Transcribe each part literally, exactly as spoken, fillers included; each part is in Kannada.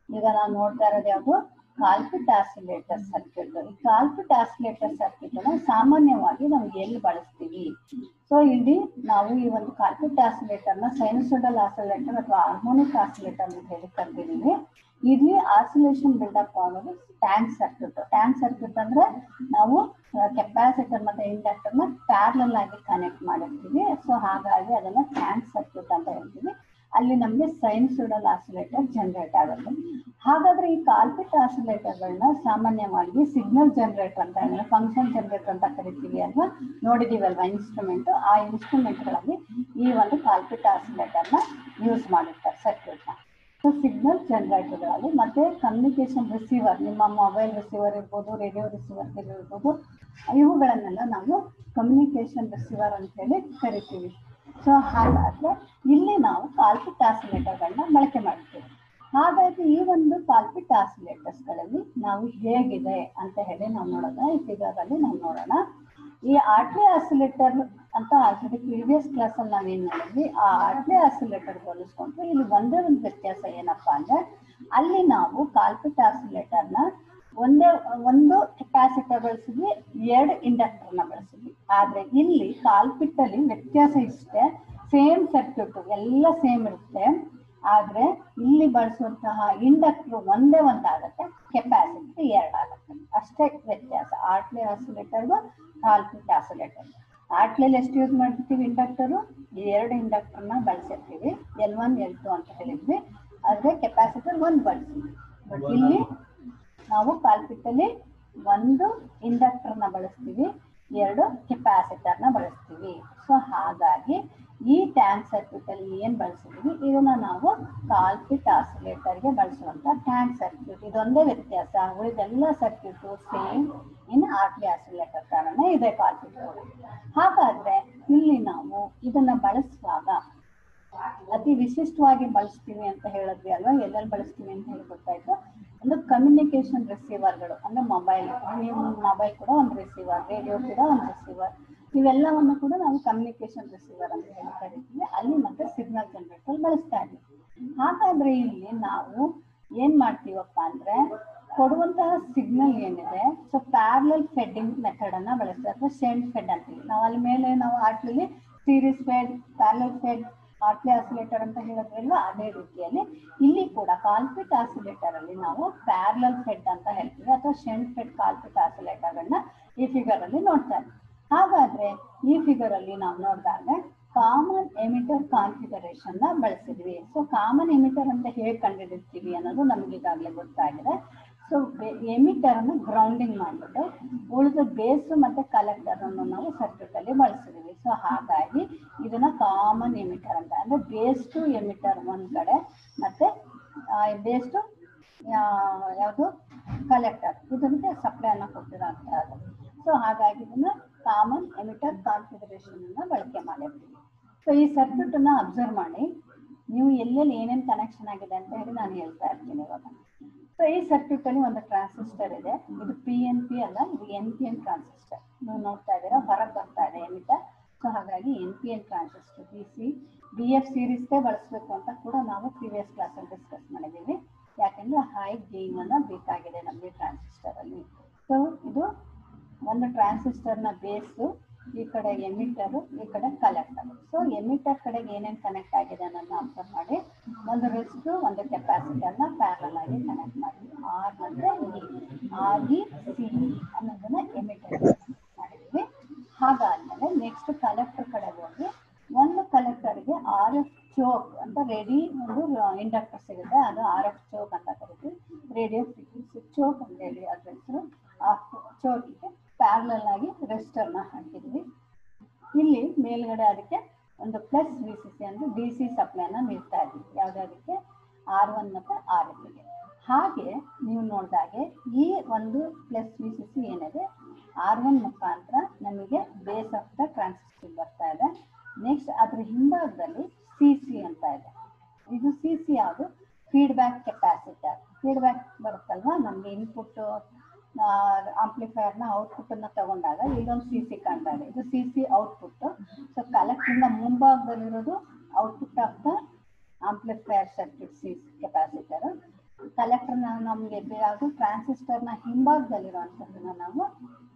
ಈಗ ನಾವು ನೋಡ್ತಾ ಇರೋದು ಯಾವುದು ಕಾಲ್ಪಿಟ್ ಆಸಿಲೇಟರ್ ಸರ್ಕ್ಯೂಟ್. ಈ ಕಾಲ್ಪಿಟ್ ಆಸಿಲೇಟರ್ ಸರ್ಕ್ಯೂಟ್ ಅನ್ನ ಸಾಮಾನ್ಯವಾಗಿ ನಾವು ಎಲ್ಲಿ ಬಳಸ್ತೀವಿ? ಸೊ ಇಲ್ಲಿ ನಾವು ಈ ಒಂದು ಕಾಲ್ಪಿಟ್ ಆಸಿಲೇಟರ್ ನ ಸೈನುಸೈಡಲ್ ಆಸಿಲೇಟರ್ ಅಥವಾ ಹಾರ್ಮೋನಿಕ್ ಆಸಿಲೇಟರ್ ಅಂತ ಹೇಳಿ ಕರೆದಿದ್ದೀವಿ. ಇಲ್ಲಿ ಆಸಿಲೇಷನ್ ಬಿಲ್ಡಪ್ ಆಗೋದು ಟ್ಯಾಂಕ್ ಸರ್ಕ್ಯೂಟ್. ಟ್ಯಾಂಕ್ ಸರ್ಕ್ಯೂಟ್ ಅಂದ್ರೆ ನಾವು ಕೆಪಾಸಿಟರ್ ಮತ್ತೆ ಇಂಡಕ್ಟರ್ ನ ಪ್ಯಾರಲಲ್ ಆಗಿ ಕನೆಕ್ಟ್ ಮಾಡಿರ್ತೀವಿ. ಸೊ ಹಾಗಾಗಿ ಅದನ್ನ ಟ್ಯಾಂಕ್ ಸರ್ಕ್ಯೂಟ್ ಅಂತ ಹೇಳ್ತೀವಿ. ಅಲ್ಲಿ ನಮಗೆ ಸೈನುಸೈಡಲ್ ಆಸಿಲೇಟರ್ ಜನರೇಟ್ ಆಗುತ್ತೆ. ಹಾಗಾದ್ರೆ ಈ ಕಾಲ್ಪಿಟ್ ಆಸಿಲೇಟರ್ಗಳನ್ನ ಸಾಮಾನ್ಯವಾಗಿ ಸಿಗ್ನಲ್ ಜನರೇಟರ್ ಅಂತ ಅಂದ್ರೆ ಫಂಕ್ಷನ್ ಜನರೇಟರ್ ಅಂತ ಕರಿತೀವಿ ಅಲ್ವಾ, ನೋಡಿದೀವಲ್ವಾ ಇನ್ಸ್ಟ್ರೂಮೆಂಟ್. ಆ ಇನ್ಸ್ಟ್ರೂಮೆಂಟ್ ಗಳಲ್ಲಿ ಈ ಒಂದು ಕಾಲ್ಪಿಟ್ ಆಸಿಲೇಟರ್ ನ ಯೂಸ್ ಮಾಡಿರ್ತಾರೆ ಸರ್ಕ್ಯೂಟ್ ನ. ಸೊ ಸಿಗ್ನಲ್ ಜನರೇಟರ್ಗಳಲ್ಲಿ ಮತ್ತೆ ಕಮ್ಯುನಿಕೇಶನ್ ರಿಸೀವರ್, ನಿಮ್ಮ ಮೊಬೈಲ್ ರಿಸೀವರ್ ಇರ್ಬೋದು, ರೇಡಿಯೋ ರಿಸೀವರ್ ಇರ್ಬೋದು, ಇವುಗಳನ್ನೆಲ್ಲ ನಾವು ಕಮ್ಯುನಿಕೇಶನ್ ರಿಸೀವರ್ ಅಂತ ಹೇಳಿ ಕರಿತೀವಿ. ಸೊ ಹಾಗಾದ್ರೆ ಇಲ್ಲಿ ನಾವು ಕಾಲ್ಪಿಟ್ ಆಸಿಲೇಟರ್ಗಳನ್ನ ಬಳಕೆ ಮಾಡ್ತೀವಿ. ಹಾಗಾಗಿ ಈ ಒಂದು ಕಾಲ್ಪಿಟ್ ಆಸಿಲೇಟರ್ಸ್ ಗಳಲ್ಲಿ ನಾವು ಹೇಗಿದೆ ಅಂತ ಹೇಳಿ ನಾವು ನೋಡೋಣ. ಈ ಫಿಗರ್ ಅಲ್ಲಿ ನಾವು ನೋಡೋಣ. ಈ ಆರ್ಟ್ಲೆ ಆಸಿಲೇಟರ್ ಅಂತ ಆಲ್ರೆಡಿ ಪ್ರೀವಿಯಸ್ ಕ್ಲಾಸ್ ಅಲ್ಲಿ ನಾವೇನ್ ನೋಡಿದ್ವಿ, ಆ ಆರ್ಟ್ಲೆ ಆಸಿಲೇಟರ್ ಹೋಲಿಸ್ಕೊಂಡ್ರೆ ಇಲ್ಲಿ ಒಂದೇ ಒಂದು ವ್ಯತ್ಯಾಸ ಏನಪ್ಪಾ ಅಂದ್ರೆ, ಅಲ್ಲಿ ನಾವು ಕಾಲ್ಪಿಟ್ ಆಸಿಲೇಟರ್ ನ ಒಂದೇ ಒಂದು ಕೆಪಾಸಿಟರ್ ಬಳಸಿದ್ವಿ, ಎರಡು ಇಂಡಕ್ಟರ್ ನ ಬಳಸಿದ್ವಿ. ಆದ್ರೆ ಇಲ್ಲಿ ಕಾಲ್ಪಿಟ್ ಅಲ್ಲಿ ವ್ಯತ್ಯಾಸ ಇಷ್ಟೇ, ಸೇಮ್ ಸರ್ಕ್ಯೂಟ್ ಎಲ್ಲ ಸೇಮ್ ಇರುತ್ತೆ. ಆದ್ರೆ ಇಲ್ಲಿ ಬಳಸುವಂತಹ ಇಂಡಕ್ಟರ್ ಒಂದೇ ಒಂದಾಗುತ್ತೆ, ಕೆಪಾಸಿಟರ್ ಎರಡಾಗುತ್ತೆ, ಅಷ್ಟೇ ವ್ಯತ್ಯಾಸ ಆರ್ಟ್ಲೆ ಆಸಿಲೇಟರ್ಗೂ ಕಾಲ್ಪಿಟ್ ಆಸಿಲೇಟರ್. ಆರ್ಟ್ಲೆಲ್ಲಿ ಎಷ್ಟು ಯೂಸ್ ಮಾಡಿರ್ತೀವಿ ಇಂಡಕ್ಟರು, ಎರಡು ಇಂಡಕ್ಟರ್ ನ ಬಳಸಿರ್ತೀವಿ, ಎಲ್ ಒನ್ ಎಲ್ ಟು ಅಂತ ಹೇಳಿದ್ವಿ. ಆದ್ರೆ ಕೆಪಾಸಿಟರ್ ಒಂದು ಬಳಸ್ತೀವಿ. ಬಟ್ ಇಲ್ಲಿ ನಾವು ಕಾಲ್ಪಿಟ್ ಅಲ್ಲಿ ಒಂದು ಇಂಡಕ್ಟರ್ ನ ಬಳಸ್ತೀವಿ, ಎರಡು ಕೆಪಾಸಿಟರ್ ನ ಬಳಸ್ತೀವಿ. ಸೊ ಹಾಗಾಗಿ ಈ ಟ್ಯಾಂಕ್ ಸರ್ಕ್ಯೂಟ್ ಅಲ್ಲಿ ಏನ್ ಬಳಸಿದ್ವಿ, ಇದನ್ನ ನಾವು ಕಾಲ್ಪಿಟ್ ಆಸಿಲೇಟರ್ ಗೆ ಬಳಸುವಂತ ಟ್ಯಾಂಕ್ ಸರ್ಕ್ಯೂಟ್. ಇದೊಂದೇ ವ್ಯತ್ಯಾಸ, ಉಳಿದೆಲ್ಲ circuit same in Hartley oscillator ಕಾರಣ ಇದೆ ಕಾಲ್ಪಿಟ್. ಹಾಗಾದ್ರೆ ಇಲ್ಲಿ ನಾವು ಇದನ್ನ ಬಳಸುವಾಗ ಅತಿ ವಿಶಿಷ್ಟವಾಗಿ ಬಳಸ್ತೀವಿ ಅಂತ ಹೇಳಿದ್ವಿ ಅಲ್ವಾ, ಎಲ್ಲೆಲ್ಲಿ ಬಳಸ್ತೀವಿ ಅಂತ ಹೇಳಿ ಗೊತ್ತಾಯ್ತು. ಒಂದು ಕಮ್ಯುನಿಕೇಶನ್ ರಿಸೀವರ್ಗಳು ಅಂದ್ರೆ ಮೊಬೈಲ್, ನೀವು ಮೊಬೈಲ್ ಕೂಡ ಒಂದು ರಿಸೀವರ್, ರೇಡಿಯೋ ಕೂಡ ಒಂದು ರಿಸೀವರ್, ಇವೆಲ್ಲವನ್ನು ಕೂಡ ನಾವು ಕಮ್ಯುನಿಕೇಶನ್ ರಿಸೀವರ್ ಅಂತ ಹೇಳಿ ಕರಿತೀವಿ. ಅಲ್ಲಿ ಮತ್ತೆ ಸಿಗ್ನಲ್ ಜನರೇಟರ್ ಬಳಸ್ತಾ ಇದ್ವಿ. ಹಾಗಾದ್ರೆ ಇಲ್ಲಿ ನಾವು ಏನ್ ಮಾಡ್ತೀವಪ್ಪ ಅಂದ್ರೆ, ಕೊಡುವಂತಹ ಸಿಗ್ನಲ್ ಏನಿದೆ, ಸೊ ಪ್ಯಾರಲಲ್ ಫೆಡ್ಡಿಂಗ್ ಮೆಥಡ್ ಅನ್ನ ಬಳಸ್ತೀವಿ ಅಥವಾ ಶೆಂಟ್ ಫೆಡ್ ಅಂತೀವಿ ನಾವು. ಅಲ್ಲಿ ಮೇಲೆ ನಾವು Hartley series fed, parallel fed, Hartley oscillator ಅಂತ ಹೇಳಿದ್ರಲ್ಲ, ಅದೇ ರೀತಿಯಲ್ಲಿ ಇಲ್ಲಿ ಕೂಡ ಕಾಲ್ಪಿಟ್ ಆಸಿಲೇಟರ್ ಅಲ್ಲಿ ನಾವು ಪ್ಯಾರಲಲ್ ಫೆಡ್ ಅಂತ ಹೇಳ್ತೀವಿ ಅಥವಾ ಶೆಂಟ್ ಫೆಡ್ ಕಾಲ್ಪಿಟ್ ಆಸಿಲೇಟರ್ಗಳನ್ನ ಈ ಫಿಗರ್ ಅಲ್ಲಿ ನೋಡ್ತಾ ಇದ್ದೀವಿ. ಹಾಗಾದ್ರೆ ಈ ಫಿಗರ್ ಅಲ್ಲಿ ನಾವು ನೋಡಿದಾಗ ಕಾಮನ್ ಎಮಿಟರ್ ಕಾನ್ಫಿಗರೇಷನ್ ನ ಬಳಸಿದ್ವಿ. ಸೊ ಕಾಮನ್ ಎಮಿಟರ್ ಅಂತ ಹೇಗೆ ಕಂಡುಹಿಡಿತೀವಿ ಅನ್ನೋದು ನಮ್ಗೆ ಈಗಾಗಲೇ ಗೊತ್ತಾಗಿದೆ. ಸೊ ಎಮಿಟರ್ ಅನ್ನು ಗ್ರೌಂಡಿಂಗ್ ಮಾಡ್ಬಿಟ್ಟು ಉಳಿದ ಬೇಸ್ ಮತ್ತೆ ಕಲೆಕ್ಟರ್ ಅನ್ನು ನಾವು ಸರ್ಕ್ಯೂಟ್ ಅಲ್ಲಿ ಬಳಸಿದ್ವಿ. ಸೊ ಹಾಗಾಗಿ ಇದನ್ನ ಕಾಮನ್ ಎಮಿಟರ್ ಅಂತ ಅಂದ್ರೆ ಬೇಸ್ ಟು ಎಮಿಟರ್ ಒಂದ್ ಕಡೆ, ಮತ್ತೆ ಬೇಸ್ ಟು ಯಾವುದು ಕಲೆಕ್ಟರ್ ಇದಕ್ಕೆ ಸಪ್ಲೈ ಅನ್ನ ಕೊಟ್ಟಿರೋಂಥದ್ದು. ಸೊ ಹಾಗಾಗಿ ಇದನ್ನ ಕಾಮನ್ ಎಮಿಟರ್ ಕಾನ್ಫಿಗರೇಷನ್ ಅನ್ನ ಬಳಕೆ ಮಾಡಿರ್ತೀವಿ. ಸೊ ಈ ಸರ್ಕ್ಯೂಟ್ ಅನ್ನ ಅಬ್ಸರ್ವ್ ಮಾಡಿ, ನೀವು ಎಲ್ಲೆಲ್ಲಿ ಏನೇನು ಕನೆಕ್ಷನ್ ಆಗಿದೆ ಅಂತ ಹೇಳಿ ನಾನು ಹೇಳ್ತಾ ಇರ್ತೀನಿ ಇವಾಗ. ಸೊ ಈ ಸರ್ಕ್ಯೂಟ್ ಅಲ್ಲಿ ಒಂದು ಟ್ರಾನ್ಸಿಸ್ಟರ್ ಇದೆ, ಇದು ಪಿ ಎನ್ ಪಿ ಅಲ್ಲ, ಇದು ಎನ್ ಪಿ ಎನ್ ಟ್ರಾನ್ಸಿಸ್ಟರ್. ನೀವು ನೋಡ್ತಾ ಇದ್ದೀರಾ ಹೊರಗೆ ಬರ್ತಾ ಇದೆ ಎಮಿಟರ್. ಸೊ ಹಾಗಾಗಿ N P N transistor B C B F ಸೀರೀಸ್ಗೆ ಬಳಸಬೇಕು ಅಂತ ಕೂಡ ನಾವು ಪ್ರೀವಿಯಸ್ ಕ್ಲಾಸ್ ಅಲ್ಲಿ ಡಿಸ್ಕಸ್ ಮಾಡಿದ್ದೀವಿ. ಯಾಕೆಂದ್ರೆ ಹೈ ಗೇನ್ ಅನ್ನ ಬೇಕಾಗಿದೆ ನಮಗೆ ಟ್ರಾನ್ಸಿಸ್ಟರ್ ಅಲ್ಲಿ. ಸೊ ಇದು ಒಂದು ಟ್ರಾನ್ಸಿಸ್ಟರ್ ನ ಬೇಸು, ಈ ಕಡೆ ಎಮಿಟರ್, ಈ ಕಡೆ ಕಲೆಕ್ಟರ್. ಸೊ ಎಮಿಟರ್ ಕಡೆಗೆ ಏನೇನು ಕನೆಕ್ಟ್ ಆಗಿದೆ ಅನ್ನೋದನ್ನ ಅಬ್ಸರ್ವ್ ಮಾಡಿ, ಒಂದು ರೆಸಿಸ್ಟರ್ ಒಂದು ಕೆಪಾಸಿಟರ್ ನ ಪ್ಯಾರಲಲ್ ಆಗಿ ಕನೆಕ್ಟ್ ಮಾಡಿ, ಆರ್ ಮತ್ತೆ ಇ, ಆರ್ ಇ ಸಿ ಅನ್ನೋದನ್ನ ಎಮಿಟರ್ ಮಾಡಿದ್ವಿ. ಹಾಗಾದ್ಮೇಲೆ ನೆಕ್ಸ್ಟ್ ಕಲೆಕ್ಟರ್ ಕಡೆ ಹೋಗಿ, ಒಂದು ಕಲೆಕ್ಟರ್ಗೆ ಆರ್ ಎಫ್ ಚೋಕ್ ಅಂತ ರೆಡಿ ಒಂದು ಇಂಡಕ್ಟರ್ ಸಿಗುತ್ತೆ, ಅದು ಆರ್ ಎಫ್ ಚೋಕ್ ಅಂತ ಕರಿತೀವಿ. ರೇಡಿಯೋ ಫ್ರೀಕ್ವೆನ್ಸಿ ಚೋಕ್ ಅಂತ ಹೇಳಿ ಅದ್ರ ಹೆಸರು. ಆ ಚೋಕಿಗೆ ಪ್ಯಾರಲಲ್ ಆಗಿ ರೆಸಿಸ್ಟರ್ ನ ಹಾಕಿದ್ವಿ. ಇಲ್ಲಿ ಮೇಲ್ಗಡೆ ಅದಕ್ಕೆ ಒಂದು ಪ್ಲಸ್ ವಿ ಸಿ ಸಿ ಅಂದ್ರೆ ಡಿ ಸಿ ಸಪ್ಲೈನ ನೀಡ್ತಾ ಇದ್ವಿ, ಯಾವ್ದಾದಕ್ಕೆ ಆರ್ ಒನ್ ಮತ್ತೆ ಆರ್ ಎಫ್ಗೆ. ಹಾಗೆ ನೀವು ನೋಡಿದಾಗೆ ಈ ಒಂದು ಪ್ಲಸ್ ವಿ ಸಿ ಸಿ ಏನಿದೆ ಆರ್ ಒನ್ ಮುಖಾಂತರ ನಮಗೆ ಬೇಸ್ ಆಫ್ ದ ಟ್ರಾನ್ಸಿಸ್ಟರ್ ಬರ್ತಾ ಇದೆ. ನೆಕ್ಸ್ಟ್ ಅದ್ರ ಹಿಂಭಾಗದಲ್ಲಿ ಸಿ ಸಿ ಅಂತ ಇದೆ. ಇದು ಸಿ ಸಿ ಯಾವುದು, ಫೀಡ್ಬ್ಯಾಕ್ ಕೆಪಾಸಿಟರ್. ಫೀಡ್ಬ್ಯಾಕ್ ಬರುತ್ತಲ್ವಾ ನಮ್ಗೆ ಇನ್ಪುಟ್ ಆಂಪ್ಲಿಫೈರ್ ನ ಔಟ್ಪುಟ್ ಅನ್ನ ತಗೊಂಡಾಗ ಇಲ್ಲೊಂದು ಸಿ ಸಿ ಕಾಣ್ತಾ ಇದೆ, ಇದು C C output. So collect ಇಂದ ಮುಂಭಾಗದಲ್ಲಿರೋದು output of the amplifier circuit C capacitor. Collector ನಮಗೆ ಬೇಕಾದ ಟ್ರಾನ್ಸಿಸ್ಟರ್ನ ಹಿಂಭಾಗದಲ್ಲಿರುವಂಥದ್ದನ್ನ ನಾವು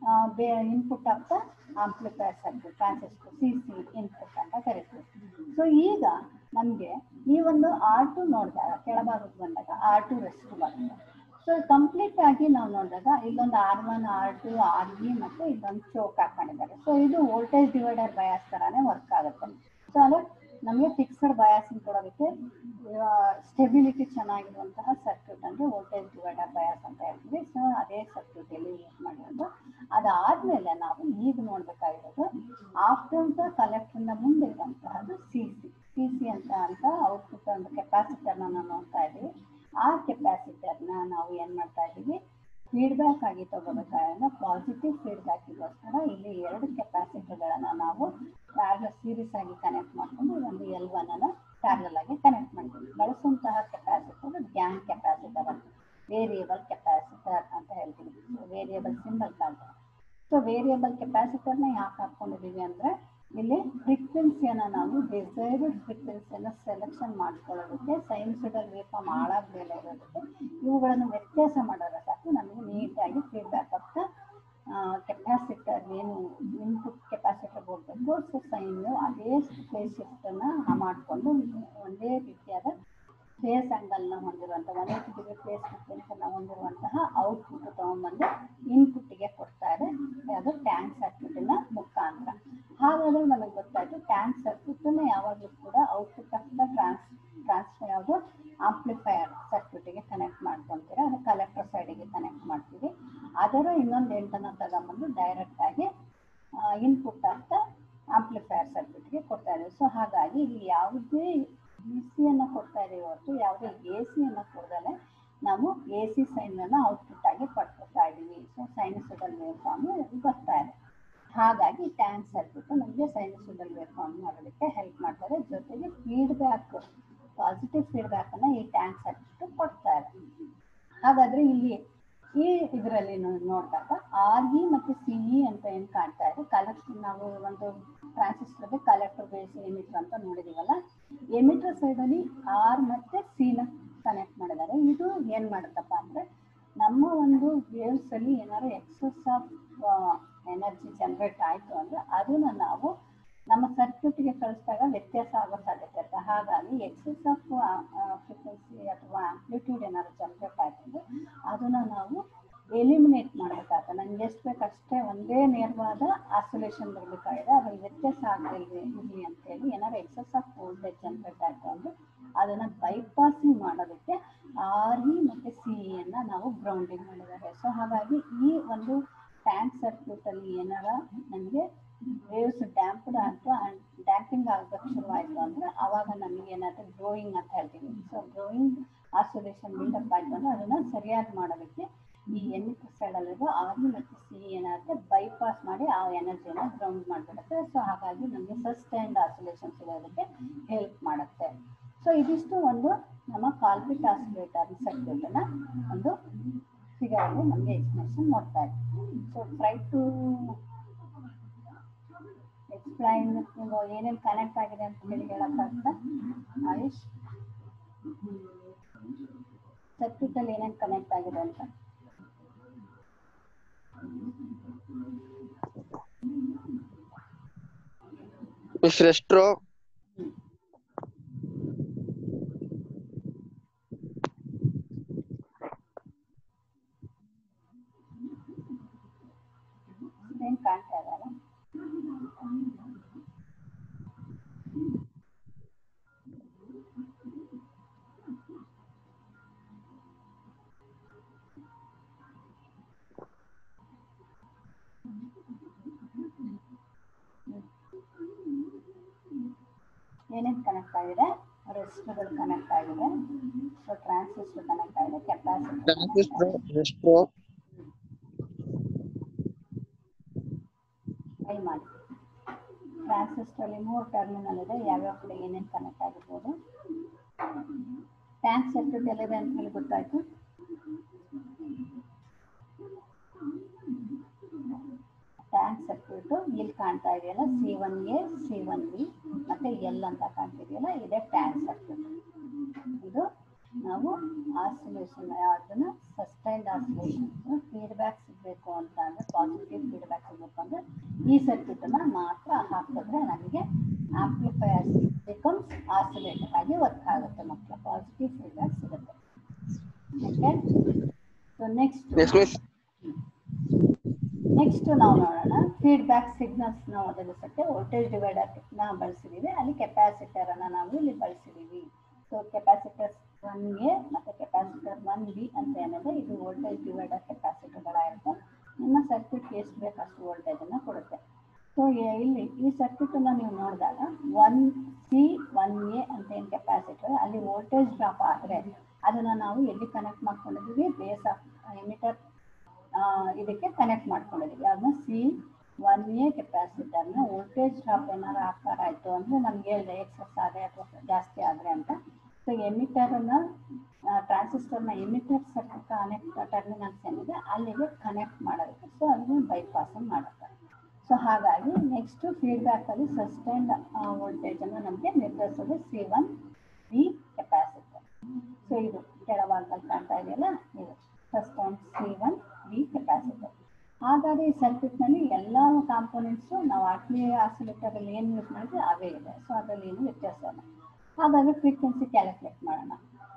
input of the amplifier circuit transistor C C input ಅಂತ ಕರಿತೀವಿ. ಸೊ ಈಗ ನಮಗೆ ಈ ಒಂದು ಆರ್ ಟು ನೋಡಿದಾಗ ಕೆಳಭಾಗಕ್ಕೆ ಬಂದಾಗ ಆರ್ ಟು ರೆಸ್ಟ್ ಬರುತ್ತೆ. ಸೊ ಕಂಪ್ಲೀಟ್ ಆಗಿ ನಾವು ನೋಡಿದಾಗ ಇಲ್ಲೊಂದು R one R two R E ಮತ್ತು ಇಲ್ಲೊಂದು ಚೋಕ್ ಹಾಕೊಂಡಿದ್ದಾರೆ. ಸೊ ಇದು ವೋಲ್ಟೇಜ್ ಡಿವೈಡರ್ ಬಯಾಸ್ ಥರನೇ ವರ್ಕ್ ಆಗುತ್ತೆ. ಸೊ ಅದು ನಮಗೆ ಫಿಕ್ಸ್ಡ್ ಬಯಾಸಿಂಗ್ ಕೊಡೋದಕ್ಕೆ ಸ್ಟೆಬಿಲಿಟಿ ಚೆನ್ನಾಗಿರುವಂತಹ ಸರ್ಕ್ಯೂಟ್ ಅಂದರೆ ವೋಲ್ಟೇಜ್ ಡಿವೈಡರ್ ಬಯಾಸ್ ಅಂತ ಹೇಳ್ತೀವಿ. ಸೊ ಅದೇ ಸರ್ಕ್ಯೂಟ್ ಇಲ್ಲಿ ಯೂಸ್ ಮಾಡಿರೋದು. ಅದಾದಮೇಲೆ ನಾವು ಈಗ ನೋಡಬೇಕಾಗಿರೋದು ಆಫ್ಟರ್ ದ ಕಲೆಕ್ಟರ್ನ ಮುಂದೆ ಇರುವಂತಹದ್ದು ಸಿ ಸಿ ಸಿ ಸಿ ಅಂತ ಅಂತ ಔಟ್ಪುಟ್ ಒಂದು ಕೆಪಾಸಿಟರ್ನ ನಾವು ನೋಡ್ತಾ ಇದ್ದೀವಿ. ಆ ಕೆಪಾಸಿಟರ್ನ ನಾವು ಏನು ಮಾಡ್ತಾ ಇದ್ದೀವಿ, ಫೀಡ್ಬ್ಯಾಕ್ ಆಗಿ ತಗೋಬೇಕಾದ್ರೆ ಪಾಸಿಟಿವ್ ಫೀಡ್ಬ್ಯಾಕಿಗೋಸ್ಕರ ಇಲ್ಲಿ ಎರಡು ಕೆಪಾಸಿಟರ್ಗಳನ್ನು ನಾವು ಪ್ಯಾರಲಲ್ ಸೀರೀಸ್ ಆಗಿ ಕನೆಕ್ಟ್ ಮಾಡಿಕೊಂಡು ಒಂದು ಎಲ್ ಒನ್ ಅನ್ನು ಪ್ಯಾರಲಲ್ ಆಗಿ ಕನೆಕ್ಟ್ ಮಾಡ್ತೀವಿ. ಬಳಸುವಂತಹ ಕೆಪಾಸಿಟರ್ ಗ್ಯಾಂಗ್ ಕೆಪಾಸಿಟರ್ ಅಂತ ವೇರಿಯಬಲ್ ಕೆಪಾಸಿಟರ್ ಅಂತ ಹೇಳ್ತೀವಿ. ವೇರಿಯಬಲ್ ಸಿಂಬಲ್ ಕಾಣ್ತಾರೆ. ಸೊ ವೇರಿಯಬಲ್ ಕೆಪಾಸಿಟರ್ನ ಯಾಕೆ ಹಾಕ್ಕೊಂಡಿದ್ದೀವಿ ಅಂದರೆ ಇಲ್ಲಿ ಫ್ರೀಕ್ವೆನ್ಸಿಯನ್ನು ನಾವು ಡಿಸೈರ್ಡ್ ಫ್ರೀಕ್ವೆನ್ಸಿಯನ್ನು ಸೆಲೆಕ್ಷನ್ ಮಾಡ್ಕೊಳ್ಳೋದಕ್ಕೆ ಸೈನ್ಸುಡಲ್ ವೇವ್ ಫಾರ್ಮ್ ಹಾಳಾಗದೇಲೆ ಇರೋದಕ್ಕೆ ಇವುಗಳನ್ನು ವ್ಯತ್ಯಾಸ ಮಾಡೋದ್ರೆ ಸಾಕು ನಮಗೆ ನೀಟಾಗಿ ಫೀಡ್ಬ್ಯಾಕ್ ಆಗ್ತಾ ಕೆಪಾಸಿಟರ್ ಏನು ಇನ್ಪುಟ್ ಕೆಪಾಸಿಟರ್ ಹೋಗಬೇಕು. ಸೊ ಸೈನು ಅದೇ ಫೇಸ್ ಶಿಫ್ಟನ್ನು ಮಾಡಿಕೊಂಡು ಒಂದೇ ರೀತಿಯಾದ ಫೇಸ್ ಆ್ಯಂಗಲ್ನ ಹೊಂದಿರುವಂಥ ಒನ್ ಏಯ್ಟಿ ಡಿಗ್ರಿ ಫೇಸ್ ಫ್ರೀಕ್ವೆನ್ಸಿಯನ್ನು ಹೊಂದಿರುವಂತಹ ಔಟ್ಪುಟ್ ತೊಗೊಂಡ್ಬಂದು ಇನ್ಪುಟ್ಟಿಗೆ ಕೊಡ್ತಾರೆ. ಅದು ಟ್ಯಾಂಕ್ ಸರ್ಕ್ಯೂಟಿನ ಮುಖಾಂತರ. ಹಾಗಾದರೆ ನಮಗೆ ಗೊತ್ತಾಯಿತು ಟ್ಯಾಂಕ್ ಸರ್ಕ್ಯೂಟನ್ನು ಯಾವಾಗಲೂ ಕೂಡ output of the trans transfer ಯಾವುದು ಆಂಪ್ಲಿಫೈಯರ್ ಸರ್ಕ್ಯೂಟಿಗೆ ಕನೆಕ್ಟ್ ಮಾಡ್ಕೊತೀರಾ, ಅದು ಕಲೆಕ್ಟರ್ ಸೈಡಿಗೆ ಕನೆಕ್ಟ್ ಮಾಡ್ತೀವಿ. ಅದರ ಇನ್ನೊಂದು ಎಂಟನ್ನು ತಗೊಂಬಂದು ಡೈರೆಕ್ಟಾಗಿ ಇನ್ಪುಟ್ ಆಫ್ ದ ಆಂಪ್ಲಿಫೈಯರ್ ಸರ್ಕ್ಯೂಟ್ಗೆ ಕೊಡ್ತಾ ಇದ್ದೀವಿ. ಸೊ ಹಾಗಾಗಿ ಇಲ್ಲಿ ಯಾವುದೇ ಡಿ ಸಿಯನ್ನು ಕೊಡ್ತಾ ಇದ್ದೀವಿ ಹೊರತು ಯಾವುದೇ ಎ ಸಿಯನ್ನು ಕೊಡದಲ್ಲೇ ನಾವು ಎ ಸಿ ಸೈನನ್ನು ಔಟ್ಪುಟ್ ಆಗಿ ಪಡ್ಕೊತಾ ಇದ್ದೀವಿ. ಸೊ ಸೈನುಸೈಡಲ್ ವೇವ್ ಫಾರ್ಮ್ ಬರ್ತಾ ಇದೆ. ಹಾಗಾಗಿ ಟ್ಯಾಂಕ್ ಸರ್ಕ್ಯೂಟ್ ನಮಗೆ ಸೈನುಸೈಡಲ್ ವೇವ್ ಫಾರ್ಮ್ ಮಾಡೋದಕ್ಕೆ ಹೆಲ್ಪ್ ಮಾಡ್ತಾರೆ. ಜೊತೆಗೆ ಫೀಡ್ಬ್ಯಾಕ್ ಪಾಸಿಟಿವ್ ಫೀಡ್ಬ್ಯಾಕನ್ನು ಈ ಟ್ಯಾಂಕ್ ಸರ್ಕ್ಯೂಟ್ ಕೊಡ್ತಾ ಇದೆ. ಹಾಗಾದರೆ ಇಲ್ಲಿ ಈ ಇದರಲ್ಲಿ ನೋಡಿದಾಗ ಆರ್ ಇ ಮತ್ತು ಸಿ ಇ ಅಂತ ಏನು ಕಾಣ್ತಾ ಇದೆ, ಕಲೆಕ್ಟರ್ ನಾವು ಒಂದು ಟ್ರಾನ್ಸಿಸ್ಟರ್ಗೆ ಕಲೆಕ್ಟರ್ ಬೇಸ್ ಎಮಿಟರ್ ಅಂತ ನೋಡಿದೀವಲ್ಲ, ಎಮಿಟರ್ ಸೈಡಲ್ಲಿ ಆರ್ ಮತ್ತು ಸಿನ ಕನೆಕ್ಟ್ ಮಾಡಿದ್ದಾರೆ. ಇದು ಏನು ಮಾಡುತ್ತಪ್ಪ ಅಂದರೆ ನಮ್ಮ ಒಂದು ವೇವ್ಸಲ್ಲಿ ಏನಾದ್ರು ಎಕ್ಸಸ್ ಆಫ್ ಎನರ್ಜಿ ಜನರೇಟ್ ಆಯಿತು ಅಂದರೆ ಅದನ್ನು ನಾವು ನಮ್ಮ ಸರ್ಕ್ಯೂಟ್ಗೆ ಕಳಿಸಿದಾಗ ವ್ಯತ್ಯಾಸ ಆಗೋ ಸಾಧ್ಯತೆ ಇರುತ್ತೆ. ಹಾಗಾಗಿ ಎಕ್ಸಸ್ ಆಫ್ ಫ್ರೀಕ್ವೆನ್ಸಿ ಅಥವಾ ಆಂಪ್ಲಿಟ್ಯೂಡ್ ಏನಾದ್ರು ಜನರೇಟ್ ಆಯಿತು ಅಂದರೆ ಅದನ್ನು ನಾವು ಎಲಿಮಿನೇಟ್ ಮಾಡಬೇಕಾಗುತ್ತೆ. ನಮ್ಗೆ ಎಷ್ಟು ಬೇಕು ಅಷ್ಟೇ ಒಂದೇ ನೇರವಾದ ಆಸೋಲೇಷನ್ ಬರಬೇಕಾಗಿದೆ, ಅದ್ರಲ್ಲಿ ವ್ಯತ್ಯಾಸ ಆಗಲಿಲ್ಲ ಇರಲಿ ಅಂತೇಳಿ ಏನಾದ್ರು ಎಕ್ಸಸ್ ಆಫ್ ವೋಲ್ಟೇಜ್ ಜನರೇಟ್ ಆಯಿತು ಅಂದರೆ ಅದನ್ನು ಬೈಪಾಸಿಂಗ್ ಮಾಡೋದಕ್ಕೆ ಆರ್ ಇ ಮತ್ತು ಸಿ ಇಯನ್ನು ನಾವು ಗ್ರೌಂಡಿಂಗ್ ಮಾಡಿದ್ದಾರೆ. ಸೊ ಹಾಗಾಗಿ ಈ ಒಂದು ಟ್ಯಾಂಕ್ ಸರ್ಕ್ಯೂಟಲ್ಲಿ ಏನಾರ ನಮಗೆ ವೇವ್ಸ್ ಡ್ಯಾಂಪ್ಡ್ ಅಥವಾ ಡ್ಯಾಂಪಿಂಗ್ ಆಗಬೇಕು ಶುರುವಾಯಿತು ಅಂದರೆ ಆವಾಗ ನಮಗೆ ಏನಾದರೂ ಗ್ರೋಯಿಂಗ್ ಅಂತ ಹೇಳ್ತೀವಿ. ಸೊ ಗ್ರೋಯಿಂಗ್ ಆಸೋಲೇಷನ್ ಬಿಲ್ಡಪ್ ಆಯಿತು ಅಂದರೆ ಅದನ್ನು ಸರಿಯಾಗಿ ಮಾಡೋದಕ್ಕೆ ಈ ಎಮಿಟರ್ ಸೈಡಲ್ಲಿರೋ ಆರ್ ಇ ಮತ್ತು ಸಿ ಏನಾಗುತ್ತೆ ಬೈಪಾಸ್ ಮಾಡಿ ಆ ಎನರ್ಜಿನ ಗ್ರೌಂಡ್ ಮಾಡಿಬಿಡುತ್ತೆ. ಸೊ ಹಾಗಾಗಿ ನಮಗೆ ಸಸ್ಟೈನ್ಡ್ ಆಸೋಲೇಷನ್ ಸಿಗೋದಕ್ಕೆ ಹೆಲ್ಪ್ ಮಾಡುತ್ತೆ. ಸೊ ಇದಿಷ್ಟು ಒಂದು ನಮ್ಮ ಕಾಲ್ಪಿಟ್ ಆಸಿಲೇಟರ್ ಸರ್ಕ್ಯೂಟನ್ನು ಒಂದು ಫಿಗರಲ್ಲಿ ನಮಗೆ ಎಕ್ಸ್ಪ್ಲೇಷನ್ ನೋಡ್ತಾ ಇದ್ದೀವಿ. ಸೊ ಟ್ರೈ ಟು ಎಕ್ಸ್ಪ್ಲೈನ್ ನೀವು ಏನೇನು ಕನೆಕ್ಟ್ ಆಗಿದೆ ಅಂತ ಹೇಳಿ ಹೇಳೋಕ್ಕಾಗ್ತಾ ಆಯುಷ್, ಸರ್ಕ್ಯೂಟಲ್ಲಿ ಏನೇನು ಕನೆಕ್ಟ್ ಆಗಿದೆ ಅಂತ. ರೆಸ್ಟ್ರೋ ಏನ್ ಕಾಣ್ತಾ ಇದ್ದಾರೆ? ಏನೇನು ಕನೆಕ್ಟ್ ಆಗಿದೆ? ರೆಸಿಸ್ಟರ್ಗಳು ಕನೆಕ್ಟ್ ಆಗಿದೆ, ಸೊ ಟ್ರಾನ್ಸಿಸ್ಟರ್ ಕನೆಕ್ಟ್ ಆಗಿದೆ, ಕೆಪಾಸಿಟರ್ ಟ್ರೈ ಮಾಡಿ. ಟ್ರಾನ್ಸಿಸ್ಟರ್ ಅಲ್ಲಿ ಮೂರು ಟರ್ಮಿನಲ್ ಇದೆ, ಯಾವ್ಯಾವ ಕಡೆ ಏನೇನು ಕನೆಕ್ಟ್ ಆಗಿರ್ಬೋದು. ಟ್ಯಾಂಕ್ ಸರ್ಕ್ಯೂಟ್ ಎಲ್ಲಿದೆ ಅಂತ ಹೇಳಿ ಗೊತ್ತಾಯ್ತು. ಟ್ಯಾಂಕ್ ಸರ್ಕ್ಯೂಟ್ ಇಲ್ಲಿ ಕಾಣ್ತಾ ಇದೆಯಲ್ಲ, C one A C one B ಮತ್ತೆ ಎಲ್ ಅಂತ ಕಾಣ್ತಿದೆಯಲ್ಲ, ಇದೇ ಟ್ಯಾಂಕ್ ಸರ್ಕ್ಯೂಟ್. ಇದು ನಾವು ಆಸಿಲೇಷನ್ ಅದನ್ನ ಸಸ್ಟೈನ್ಡ್ ಆಸಿಲೇಷನ್ ಫೀಡ್ಬ್ಯಾಕ್ ಸಿಗಬೇಕು ಅಂತ ಅಂದ್ರೆ ಪಾಸಿಟಿವ್ ಫೀಡ್ಬ್ಯಾಕ್ ಸಿಗಬೇಕು ಅಂದ್ರೆ ಈ ಸರ್ಕ್ಯೂಟ್ ಅನ್ನ ಮಾತ್ರ ಹಾಕಿದ್ರೆ ನಮಗೆ ಆಂಪ್ಲಿಫೈಯರ್ ಬಿಕಮ್ಸ್ ಆಸಿಲೇಟರ್ ಆಗಿ ವರ್ಕ್ ಆಗುತ್ತೆ ಮಕ್ಕಳ ಪಾಸಿಟಿವ್ ಫೀಡ್ಬ್ಯಾಕ್ ಸಿಗುತ್ತೆ. Okay, so next Yes, miss. Next ನಾವು ನೋಡೋಣ ಫೀಡ್ಬ್ಯಾಕ್ ಸಿಗ್ನಲ್ಸ್ ನ ಒದಗಿಸಕ್ಕೆ ವೋಲ್ಟೇಜ್ ಡಿವೈಡರ್ ನ ಬಳಸಿದೀವಿ, ಅಲ್ಲಿ ಕೆಪಾಸಿಟರ್ ಅನ್ನ ನಾವು ಇಲ್ಲಿ ಬಳಸಿದೀವಿ. ಸೊ ಕೆಪಾಸಿಟರ್ ಒನ್ ಎ ಮತ್ತೆ ಕೆಪಾಸಿಟರ್ ಒನ್ ಬಿ ಅಂತ ಏನಿದೆ ಇದು ವೋಲ್ಟೇಜ್ ಡಿವೈಡರ್ ಕೆಪಾಸಿಟರ್ಗಳಾಗಿರುತ್ತೆ. ನಿಮ್ಮ ಸರ್ಕ್ಯೂಟ್ ಎಷ್ಟು ಬೇಕು ಅಷ್ಟು ವೋಲ್ಟೇಜ್ ಅನ್ನ ಕೊಡುತ್ತೆ. ಸೊ ಇಲ್ಲಿ ಈ ಸರ್ಕ್ಯೂಟ್ ಅನ್ನ ನೀವು ನೋಡಿದಾಗ ಒನ್ ಸಿ ಒನ್ ಎ ಅಂತ ಏನು ಕೆಪಾಸಿಟರ್ ಅಲ್ಲಿ ವೋಲ್ಟೇಜ್ ಡ್ರಾಪ್ ಆದ್ರೆ ಅದನ್ನ ನಾವು ಎಲ್ಲಿ ಕನೆಕ್ಟ್ ಮಾಡ್ಕೊಂಡಿದೀವಿ, ಬೇಸ್ ಆಫ್ ಎಮಿಟರ್ ಇದಕ್ಕೆ ಕನೆಕ್ಟ್ ಮಾಡ್ಕೊಂಡಿದೀವಿ. ಅದನ್ನ ಸಿ ಒನ್ ಎ ಕೆಪಾಸಿಟರ್ನ ವೋಲ್ಟೇಜ್ ಡ್ರಾಪ್ ಏನಾದ್ರು ಆಕಾರ ಆಯ್ತು ಅಂದ್ರೆ ನಮ್ಗೆ ಹೇಳಿದೆ ಎಕ್ಸಸ್ ಆದ್ರೆ ಅಥವಾ ಜಾಸ್ತಿ ಆದ್ರೆ ಅಂತ. ಸೊ ಎಮಿಟರ್ನ ಟ್ರಾನ್ಸಿಸ್ಟರ್ನ ಎಮಿಟರ್ ಸರ್ಕ್ಯೂಟ್ ಕನೆಕ್ಟ್ ಟರ್ಮಿನಲ್ಸ್ ಏನಿದೆ ಅಲ್ಲಿಗೆ ಕನೆಕ್ಟ್ ಮಾಡೋದಕ್ಕೆ ಸೊ ಅದನ್ನ ಬೈಪಾಸ್ ಮಾಡುತ್ತೆ. ಸೊ ಹಾಗಾಗಿ ನೆಕ್ಸ್ಟ್ ಫೀಡ್ಬ್ಯಾಕ್ ಅಲ್ಲಿ ಸಸ್ಟೈನ್ಡ್ ವೋಲ್ಟೇಜ್ ಅನ್ನು ನಮಗೆ ನಿರ್ಧರಿಸೋದು C one B capacitor. So ಇದು ಕೆಳಭಾಗದಲ್ಲಿ ಕಾಣ್ತಾ ಇದೆಯಲ್ಲ ಇದು sustained C one B capacitor. ಹಾಗಾದ್ರೆ ಈ ಸರ್ಕ್ಯೂಟ್ ನಲ್ಲಿ ಎಲ್ಲಾ ಕಾಂಪೋನೆಂಟ್ಸ್ ನಾವು ಆರ್ಟಿ ಆಸಿಲೇಟರ್ ಅಲ್ಲಿ ಏನು ಯೂಸ್ ಮಾಡಿದ್ರೆ ಅವೇ ಇದೆ. ಸೊ ಅದರಲ್ಲಿ ಏನು ವ್ಯತ್ಯಾಸ ಇಲ್ಲ. ಹಾಗಾದ್ರೆ ಫ್ರೀಕ್ವೆನ್ಸಿ ಕ್ಯಾಲ್ಕುಲೇಟ್ ಮಾಡೋಣ.